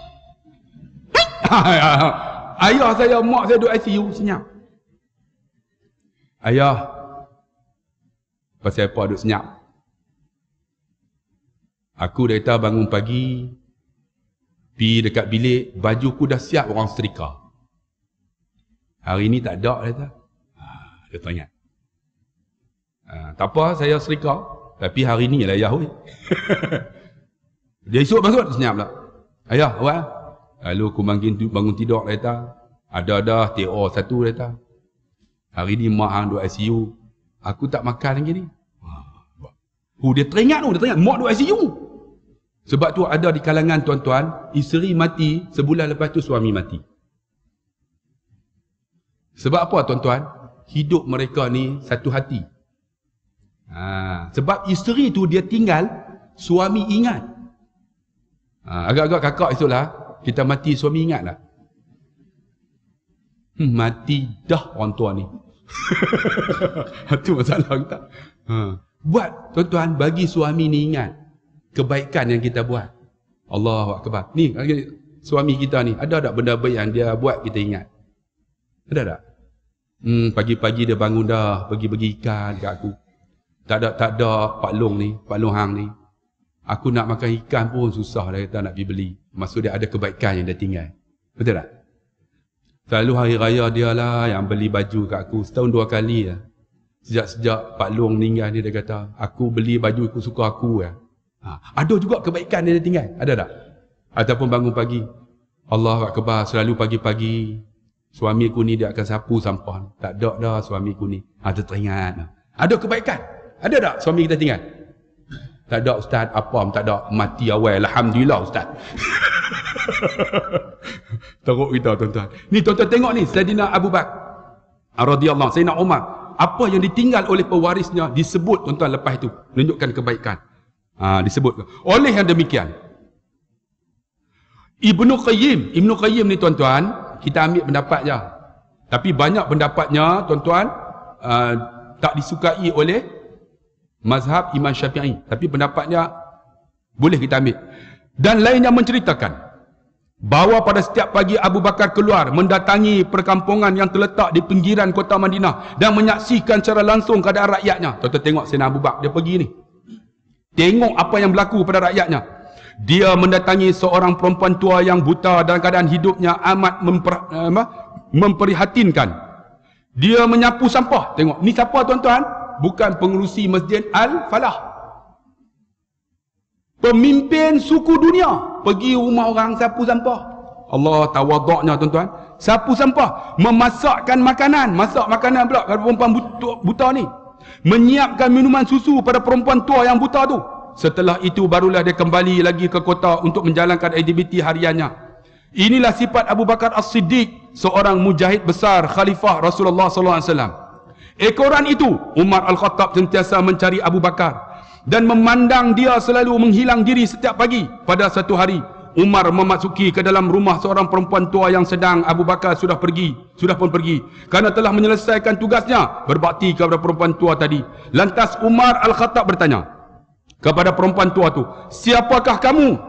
ayah saya, mak saya duduk I C U senyap. Ayah, pasal apa duduk senyap? Aku dah kata bangun pagi, pergi dekat bilik, bajuku dah siap orang setrika. Hari ni tak ada, dia kata. Ha, dia tanya. Ha, tak apa, saya setrika. Tapi hari ni lah ayah. Dia esok masuk, senyap lah. Ayah, awak? Lalu aku bangun, bangun tidur, dia kata. Ada-ada T O satu, dia kata. Hari ni mak hang duduk I C U. Aku tak makan lagi ni. Oh, dia teringat tu, dia teringat. Mak duduk I C U. Sebab tu ada di kalangan tuan-tuan, isteri mati, sebulan lepas tu suami mati. Sebab apa tuan-tuan? Hidup mereka ni satu hati. Ha, sebab isteri tu dia tinggal, suami ingat. Ha, agak-agak kakak itulah, kita mati suami ingat lah. Hmm, mati dah orang tua ni. Itu masalah kita. Ha. Buat, tuan-tuan, bagi suami ni ingat kebaikan yang kita buat. Allahu Akbar. Ni, suami kita ni, ada tak benda baik yang dia buat kita ingat? Ada tak? Hmm, pagi-pagi dia bangun dah, pergi-pergi ikan dekat aku. Tak ada, tak ada Pak Long ni, Pak Long Hang ni. Aku nak makan ikan pun susah dah kata nak pergi beli. Maksud dia ada kebaikan yang dia tinggal. Betul tak? Selalu hari raya dia lah yang beli baju kat aku. Setahun dua kali lah. Sejak-sejak Pak Long meninggal ni dia kata, aku beli baju aku suka aku lah. Ha, ada juga kebaikan yang dia tinggal. Ada tak? Ataupun bangun pagi. Allahu Akbar, selalu pagi-pagi. Suamiku ni dia akan sapu sampah. Tak ada dah suamiku ni. Ada teringat. Ada kebaikan. Ada tak suami kita tinggal? Tak ada ustaz, apa tak ada, mati awal. Alhamdulillah ustaz. Teruk kita tuan-tuan. Ni tuan-tuan tengok ni, Sayyidina Abu Bakar radhiyallahu, Sayyidina Umar, apa yang ditinggal oleh pewarisnya disebut tuan-tuan lepas itu, menunjukkan kebaikan. Ha, disebut. Oleh yang demikian, Ibnu Qayyim, Ibnu Qayyim ni tuan-tuan, kita ambil pendapat je. Tapi banyak pendapatnya tuan-tuan uh, tak disukai oleh mazhab Imam Syafi'i. Tapi pendapatnya boleh kita ambil. Dan lainnya menceritakan bahawa pada setiap pagi Abu Bakar keluar mendatangi perkampungan yang terletak di pinggiran kota Madinah dan menyaksikan secara langsung keadaan rakyatnya. Tuan-tuan tengok Sayyidina Abu Bakar, dia pergi ni. Tengok apa yang berlaku pada rakyatnya. Dia mendatangi seorang perempuan tua yang buta dalam keadaan hidupnya amat memper, apa, memprihatinkan. Dia menyapu sampah. Tengok, ni siapa tuan-tuan? Bukan pengerusi Masjid Al-Falah. Pemimpin suku dunia pergi rumah orang sapu sampah. Allah tawaduknya tuan-tuan. Sapu sampah, memasakkan makanan, masak makanan pula kalau perempuan buta, buta ni. Menyiapkan minuman susu pada perempuan tua yang buta tu. Setelah itu barulah dia kembali lagi ke kota untuk menjalankan aktiviti hariannya. Inilah sifat Abu Bakar As-Siddiq, seorang mujahid besar khalifah Rasulullah sallallahu alaihi wasallam. Ekoran itu, Umar Al-Khattab sentiasa mencari Abu Bakar dan memandang dia selalu menghilang diri setiap pagi. Pada satu hari, Umar memasuki ke dalam rumah seorang perempuan tua yang sedang Abu Bakar sudah pergi, sudah pun pergi kerana telah menyelesaikan tugasnya berbakti kepada perempuan tua tadi. Lantas Umar Al-Khattab bertanya kepada perempuan tua tu, siapakah kamu?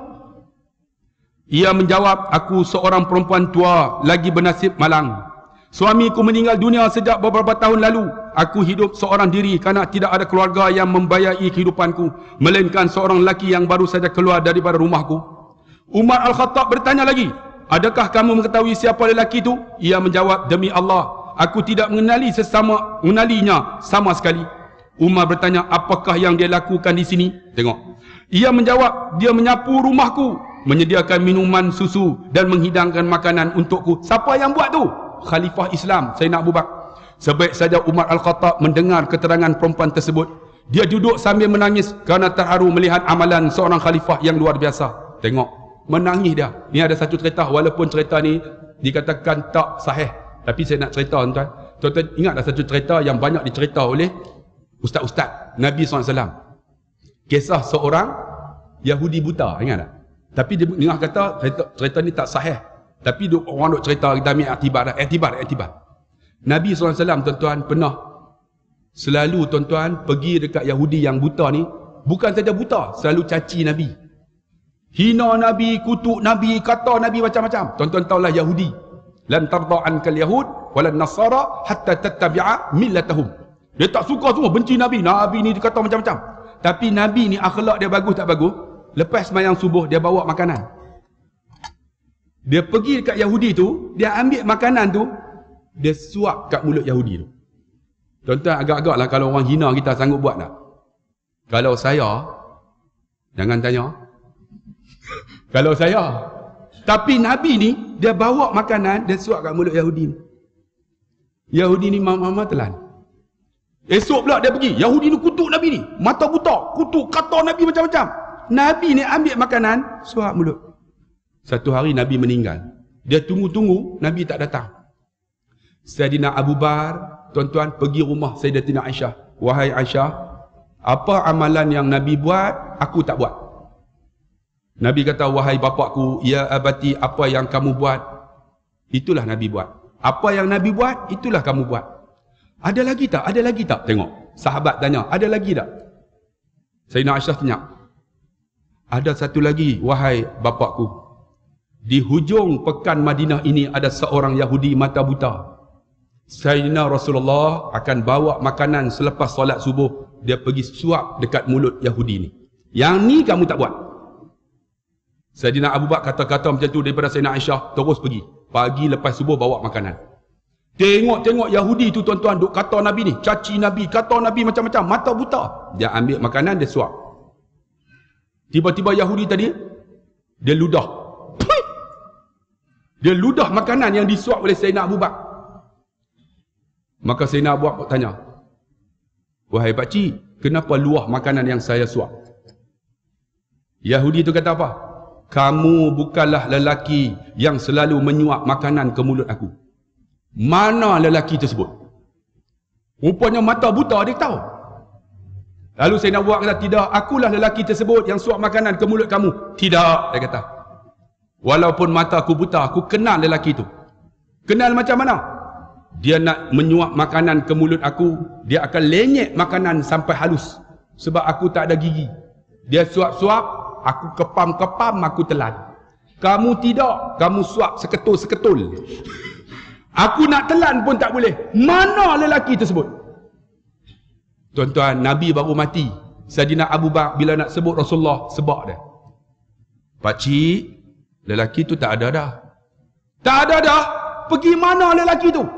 Ia menjawab, aku seorang perempuan tua lagi bernasib malang. Suamiku meninggal dunia sejak beberapa tahun lalu. Aku hidup seorang diri kerana tidak ada keluarga yang membayai kehidupanku, melainkan seorang lelaki yang baru saja keluar daripada rumahku. Umar Al-Khattab bertanya lagi, adakah kamu mengetahui siapa lelaki itu? Ia menjawab, demi Allah, aku tidak mengenali sesama mengenalinya sama sekali. Umar bertanya, apakah yang dia lakukan di sini? Tengok. Ia menjawab, dia menyapu rumahku, menyediakan minuman susu dan menghidangkan makanan untukku. Siapa yang buat tu? Khalifah Islam, Sayyidina Abu Bakar. Sebaik saja Umar Al-Khattab mendengar keterangan perempuan tersebut, dia duduk sambil menangis kerana terharu melihat amalan seorang khalifah yang luar biasa. Tengok, menangis dia. Ni ada satu cerita, walaupun cerita ni dikatakan tak sahih, tapi saya nak cerita tuan-tuan. Tuan-tuan ingat ada satu cerita yang banyak dicerita oleh ustaz-ustaz Nabi sallallahu alaihi wasallam. Kisah seorang Yahudi buta, ingat tak? Tapi dia dengar kata cerita, cerita ni tak sahih. Tapi orang duk cerita, kita ambil iktibar, iktibar, iktibar. Nabi sallallahu alaihi wasallam tuan-tuan pernah selalu tuan-tuan pergi dekat Yahudi yang buta ni, bukan saja buta, selalu caci Nabi. Hina Nabi, kutuk Nabi, kata Nabi macam-macam. Tuan-tuan tahulah Yahudi. Lan tarda ankal yahud walan nasara hatta tattabi'a millatahum. Dia tak suka semua, benci Nabi. Nabi ni dikata macam-macam. Tapi Nabi ni akhlak dia bagus tak bagus? Lepas sembahyang subuh, dia bawa makanan. Dia pergi dekat Yahudi tu, dia ambil makanan tu, dia suap kat mulut Yahudi tu. Tuan-tuan agak-agak lah kalau orang hina kita sanggup buat tak? Kalau saya, jangan tanya. Kalau saya. Tapi Nabi ni, dia bawa makanan, dia suap kat mulut Yahudi ni. Yahudi ni mama-mama telan. Esok pula dia pergi, Yahudi ni kutuk Nabi ni, mata buta, kutuk, kata Nabi macam-macam. Nabi ni ambil makanan, suap mulut. Satu hari Nabi meninggal. Dia tunggu-tunggu, Nabi tak datang. Sayyidina Abu Bakar, tuan-tuan, pergi rumah Sayyidatina Aisyah. Wahai Aisyah, apa amalan yang Nabi buat, aku tak buat. Nabi kata, wahai bapakku, ya abati, apa yang kamu buat, itulah Nabi buat. Apa yang Nabi buat, itulah kamu buat. Ada lagi tak? Ada lagi tak? Tengok. Sahabat tanya, ada lagi tak? Sayyidina Aisyah tanya, ada satu lagi, wahai bapakku. Di hujung pekan Madinah ini ada seorang Yahudi mata buta. Sayyidina Rasulullah akan bawa makanan selepas solat subuh. Dia pergi suap dekat mulut Yahudi ni. Yang ni kamu tak buat. Sayyidina Abu Bakar kata-kata macam tu daripada Sayyidina Aisyah, terus pergi. Pagi lepas subuh bawa makanan. Tengok-tengok Yahudi tu tuan-tuan, duk kata Nabi ni, caci Nabi, kata Nabi macam-macam, mata buta. Dia ambil makanan, dia suap. Tiba-tiba Yahudi tadi, dia ludah. Dia ludah makanan yang disuap oleh Sayyidina Abu Bakar. Maka Sayyidina Abu Bakar tanya, wahai pakcik, kenapa luah makanan yang saya suap? Yahudi tu kata apa? Kamu bukanlah lelaki yang selalu menyuap makanan ke mulut aku. Mana lelaki tersebut? Rupanya mata buta, dia tahu. Lalu Sayyidina Abu Bakar kata, tidak, akulah lelaki tersebut yang suap makanan ke mulut kamu. Tidak, dia kata. Walaupun mata aku buta, aku kenal lelaki itu. Kenal macam mana? Dia nak menyuap makanan ke mulut aku, dia akan lenyek makanan sampai halus. Sebab aku tak ada gigi. Dia suap-suap, aku kepam-kepam, aku telan. Kamu tidak, kamu suap seketul-seketul. Aku nak telan pun tak boleh. Mana lelaki tersebut? Tuan-tuan, Nabi baru mati. Sayyidina Abu Bakar bila nak sebut Rasulullah, sebab dia. Pakcik, lelaki tu tak ada dah. Tak ada dah. Pergi mana lelaki tu?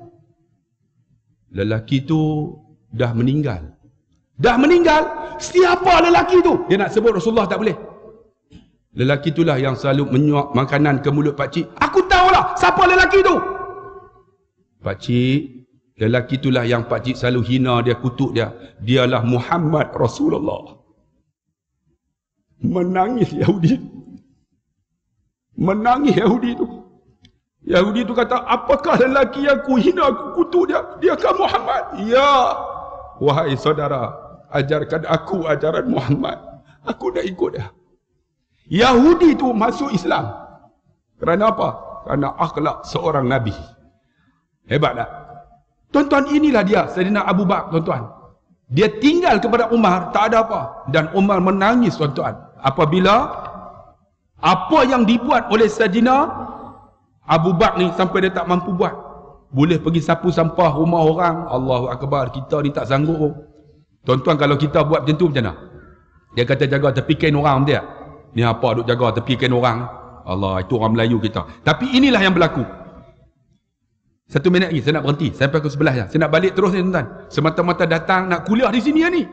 Lelaki tu dah meninggal. Dah meninggal? Siapa lelaki tu? Dia nak sebut Rasulullah tak boleh. Lelaki itulah yang selalu menyuap makanan ke mulut pakcik. Aku tahulah siapa lelaki tu. Pakcik, lelaki itulah yang pakcik selalu hina dia, kutuk dia. Dialah Muhammad Rasulullah. Menangis Yahudi. Menangis Yahudi tu. Yahudi tu kata, apakah lelaki yang ku hina, aku kutuk dia? Diakah Muhammad? Ya. Wahai saudara, ajarkan aku ajaran Muhammad. Aku nak ikut dia. Yahudi tu masuk Islam. Kerana apa? Kerana akhlak seorang Nabi. Hebat tak? Tuan-tuan, inilah dia Sayyidina Abu Bakar, tuan-tuan. Dia tinggal kepada Umar, tak ada apa. Dan Umar menangis, tuan-tuan. Apabila apa yang dibuat oleh Sayyidina Abu Bakar ni sampai dia tak mampu buat. Boleh pergi sapu sampah rumah orang. Allahu Akbar, kita ni tak sanggup. Tuan-tuan, kalau kita buat macam tu macam mana? Dia kata jaga tepi kain orang dia. Ni apa duk jaga tepi kain orang? Allah, itu orang Melayu kita. Tapi inilah yang berlaku. Satu minit lagi, saya nak berhenti. Saya sampai ke sebelah je. Saya nak balik terus ni, tuan-tuan. Semata-mata datang nak kuliah di sini ya ni.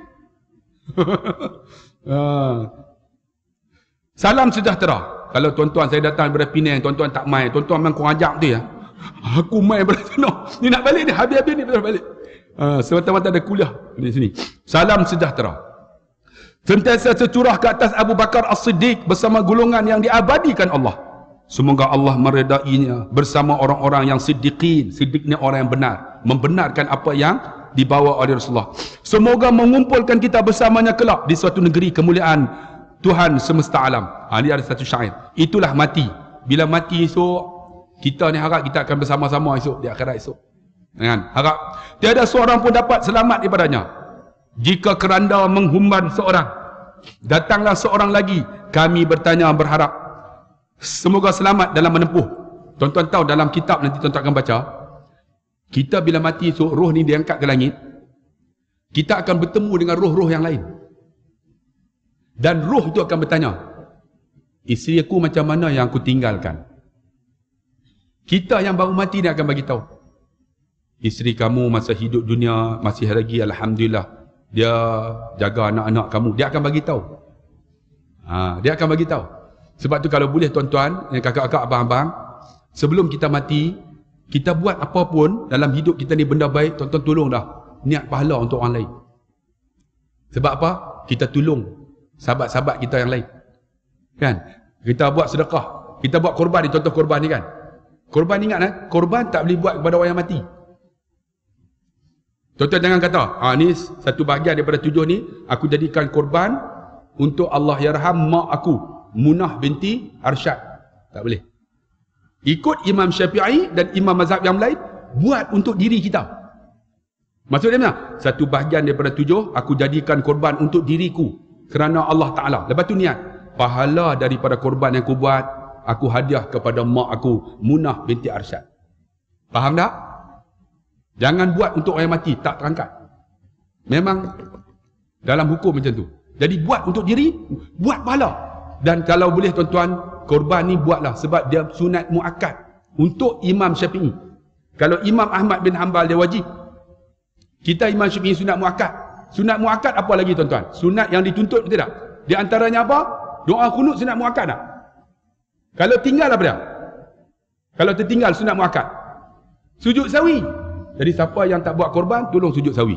Salam sejahtera. Kalau tuan-tuan saya datang daripada Penang, tuan-tuan tak main, tuan-tuan memang kurang ajak tu ya. Aku main daripada sana. Ni nak balik ni, habis-habis ni terus balik. Uh, semata-mata ada kuliah di sini. Salam sejahtera. Sentiasa tercurah ke atas Abu Bakar As-Siddiq bersama golongan yang diabadikan Allah. Semoga Allah meredainya bersama orang-orang yang siddiqin. Siddiq ni orang yang benar, membenarkan apa yang dibawa oleh Rasulullah. Semoga mengumpulkan kita bersamanya kelak di suatu negeri kemuliaan Tuhan semesta alam. Ha, ini ada satu syair. Itulah mati. Bila mati esok, kita ni harap kita akan bersama-sama esok di akhirat esok. Kan? Harap tiada seorang pun dapat selamat daripadanya. Jika keranda menghumban seorang, datanglah seorang lagi. Kami bertanya berharap semoga selamat dalam menempuh. Tuan-tuan tahu dalam kitab nanti tuan-tuan akan baca, kita bila mati esok, roh ni diangkat ke langit, kita akan bertemu dengan roh-roh yang lain. Dan roh itu akan bertanya, isteri aku macam mana yang aku tinggalkan? Kita yang baru mati ni akan bagi tahu, isteri kamu masa hidup dunia masih lagi, alhamdulillah, dia jaga anak-anak kamu. Dia akan bagi tahu. Ha, dia akan bagi tahu. Sebab tu kalau boleh tuan-tuan, kakak-kakak, abang-abang, sebelum kita mati, kita buat apa pun dalam hidup kita ni benda baik, tuan-tuan tolong dah niat pahala untuk orang lain. Sebab apa? Kita tolong sahabat-sahabat kita yang lain. Kan? Kita buat sedekah, kita buat korban ni, contoh korban ni kan. Korban, ingat eh, korban tak boleh buat kepada orang yang mati. Tuan-tuan jangan kata, ah ni satu bahagian daripada tujuh ni aku jadikan korban untuk Allah yarham mak aku, Munah binti Arsyad. Tak boleh. Ikut Imam Syafi'i dan imam mazhab yang lain, buat untuk diri kita. Maksudnya mana? Satu bahagian daripada tujuh, aku jadikan korban untuk diriku kerana Allah Ta'ala. Lepas tu niat, pahala daripada korban yang aku buat, aku hadiah kepada mak aku, Munah binti Arsyad. Faham tak? Jangan buat untuk orang mati, tak terangkat. Memang dalam hukum macam tu. Jadi buat untuk diri, buat pahala. Dan kalau boleh tuan-tuan, korban ni buatlah sebab dia sunat muakkad untuk Imam Syafi'i. Kalau Imam Ahmad bin Hanbal dia wajib. Kita Imam Syafi'i sunat muakkad. Sunat muakkad apa lagi tuan-tuan? Sunat yang dituntut tidak? Di antaranya apa? Doa kunut sunat muakkad tak? Kalau tinggal apa dia? Kalau tertinggal sunat muakkad. Sujud sawi. Jadi siapa yang tak buat korban, tolong sujud sawi.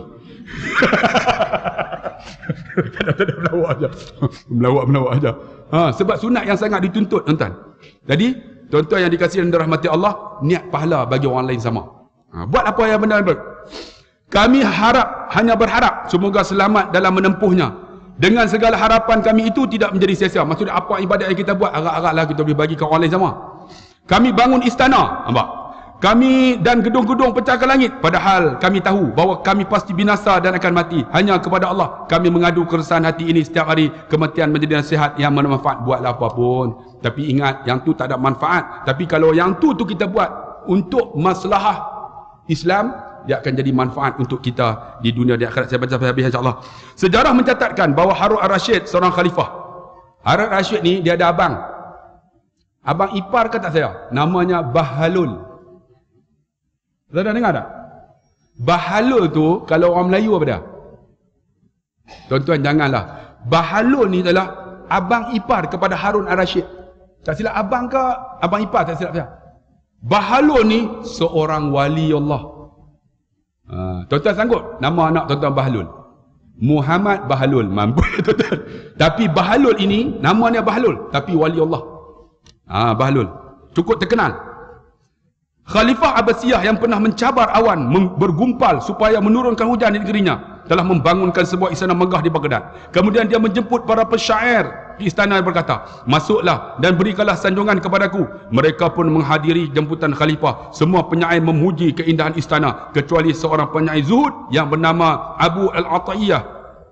Kadang-kadang melawak aja. Melawak-melawak aja. Ha, sebab sunat yang sangat dituntut tuan-tuan. Jadi, tuan-tuan yang dikasihi dan dirahmati Allah, niat pahala bagi orang lain sama. Ha, buat apa yang benar. Kami harap, hanya berharap semoga selamat dalam menempuhnya. Dengan segala harapan kami itu tidak menjadi sia-sia. Maksudnya apa ibadat yang kita buat, harap-haraplah kita boleh bagi ke orang lain sama. Kami bangun istana, nampak? Kami dan gedung-gedung pecah ke langit. Padahal kami tahu bahawa kami pasti binasa dan akan mati. Hanya kepada Allah kami mengadu keresahan hati ini setiap hari. Kematian menjadi nasihat yang bermanfaat. Buatlah apa pun. Tapi ingat, yang tu tak ada manfaat. Tapi kalau yang tu tu kita buat untuk maslahah Islam, dia akan jadi manfaat untuk kita di dunia dan akhirat. Saya baca sampai habis insya-Allah. Sejarah mencatatkan bahawa Harun ar-Rasyid seorang khalifah. Harun ar-Rasyid ni dia ada abang. Abang ipar kata saya, namanya Bahalul. Tuan dah dengar tak? Bahalul tu kalau orang Melayu apa dia? Tuan-tuan janganlah. Bahalul ni adalah abang ipar kepada Harun ar-Rasyid. Tak silap abang ke abang ipar, tak silap saya. Bahalul ni seorang wali Allah. Ha, tuan-tuan sanggup nama anak tuan-tuan Bahalul? Muhammad Bahalul. Mampu tuan-tuan. Tapi Bahalul ini namanya Bahalul tapi wali Allah. Ha, Bahalul cukup terkenal. Khalifah Abbasiyah yang pernah mencabar awan bergumpal supaya menurunkan hujan di negerinya telah membangunkan sebuah istana megah di Baghdad. Kemudian dia menjemput para pesyair di istana yang berkata, masuklah dan berikanlah sanjungan kepadaku. Mereka pun menghadiri jemputan khalifah. Semua penyair memuji keindahan istana kecuali seorang penyair zuhud yang bernama Abu Al-Ata'iyah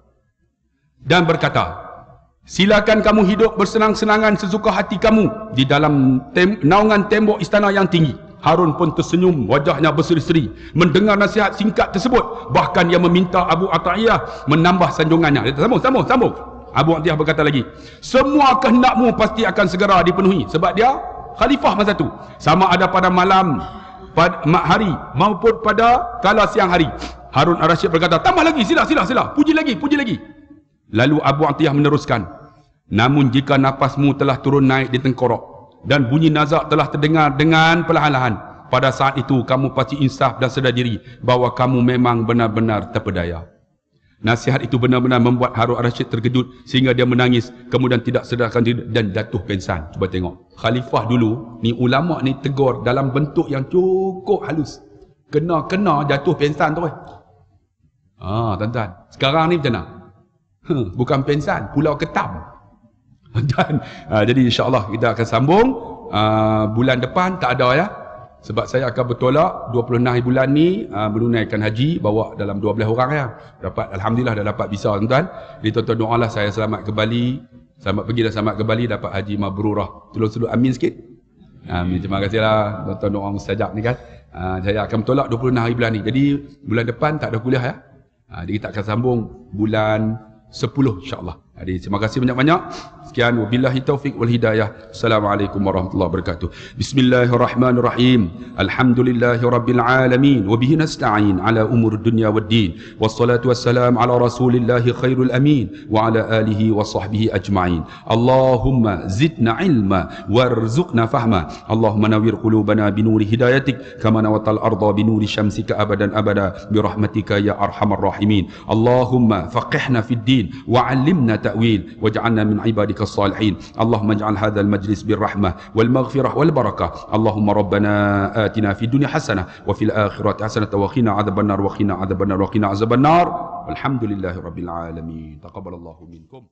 dan berkata, silakan kamu hidup bersenang-senangan sesuka hati kamu di dalam tem naungan tembok istana yang tinggi. Harun pun tersenyum, wajahnya berseri-seri mendengar nasihat singkat tersebut. Bahkan dia meminta Abu Ata'iyah menambah sanjungannya. Dia sambung, sambung, sambung. Abu Ata'iyah berkata lagi, semua kehendakmu pasti akan segera dipenuhi. Sebab dia khalifah masa tu. Sama ada pada malam, pada hari maupun pada kala siang hari. Harun ar-Rasyid berkata, tambah lagi, sila, sila, sila. Puji lagi, puji lagi. Lalu Abu Ata'iyah meneruskan, namun jika napasmu telah turun naik di tengkorak dan bunyi nazak telah terdengar dengan perlahan-lahan, pada saat itu kamu pasti insaf dan sedar diri bahawa kamu memang benar-benar terpedaya. Nasihat itu benar-benar membuat Harun ar-Rasyid terkejut sehingga dia menangis, kemudian tidak sedarkan diri dan jatuh pingsan. Cuba tengok, khalifah dulu ni, ulama ni tegur dalam bentuk yang cukup halus, kena-kena jatuh pingsan tu. Ah, tuan-tuan, sekarang ni macam mana? Huh, bukan pingsan, pulau ketam. Dan uh, jadi insya-Allah kita akan sambung uh, bulan depan, tak ada ya. Sebab saya akan bertolak dua puluh enam bulan ni uh, menunaikan haji, bawa dalam dua belas orang ya. Dapat alhamdulillah dah dapat visa tuan-tuan. Jadi tuan-tuan doalah saya selamat ke Bali, selamat pergi dan selamat ke Bali, dapat haji mabrurah. Tolong sebut amin sikit. Amin. Terima kasihlah tuan-tuan doa mustajab ni kan. Uh, saya akan bertolak dua puluh enam hari bulan ni. Jadi bulan depan tak ada kuliah ya. Uh, jadi kita akan sambung bulan sepuluh insya-Allah. Jadi terima kasih banyak-banyak. Sekian, wabillahi taufik wal hidayah. Assalamualaikum warahmatullahi wabarakatuh. Bismillahirrahmanirrahim. Alhamdulillahi rabbil alamin wa bihi nasta'in ala umur dunya waddin. Wassalatu wassalam ala rasulillahi khairul amin wa ala alihi wa sahbihi ajma'in. Allahumma zidna ilma warzuqna fahma. Allahumma nawwir qulubana binuri hidayatik kama nawatal arda binuri syamsika abadan abada birahmatika ya arhamar rahimin. Allahumma faqihna fid din wa 'allimna ta'wil waj'alna min ibadika الصالحين. اللهم اجعل هذا المجلس بالرحمة والمغفرة والبركة. اللهم ربنا آتنا في الدنيا حسنة وفي الآخرة حسنة وقنا عذاب النار وقنا عذاب النار وقنا عذاب النار والحمد لله رب العالمين. تقبل الله منكم.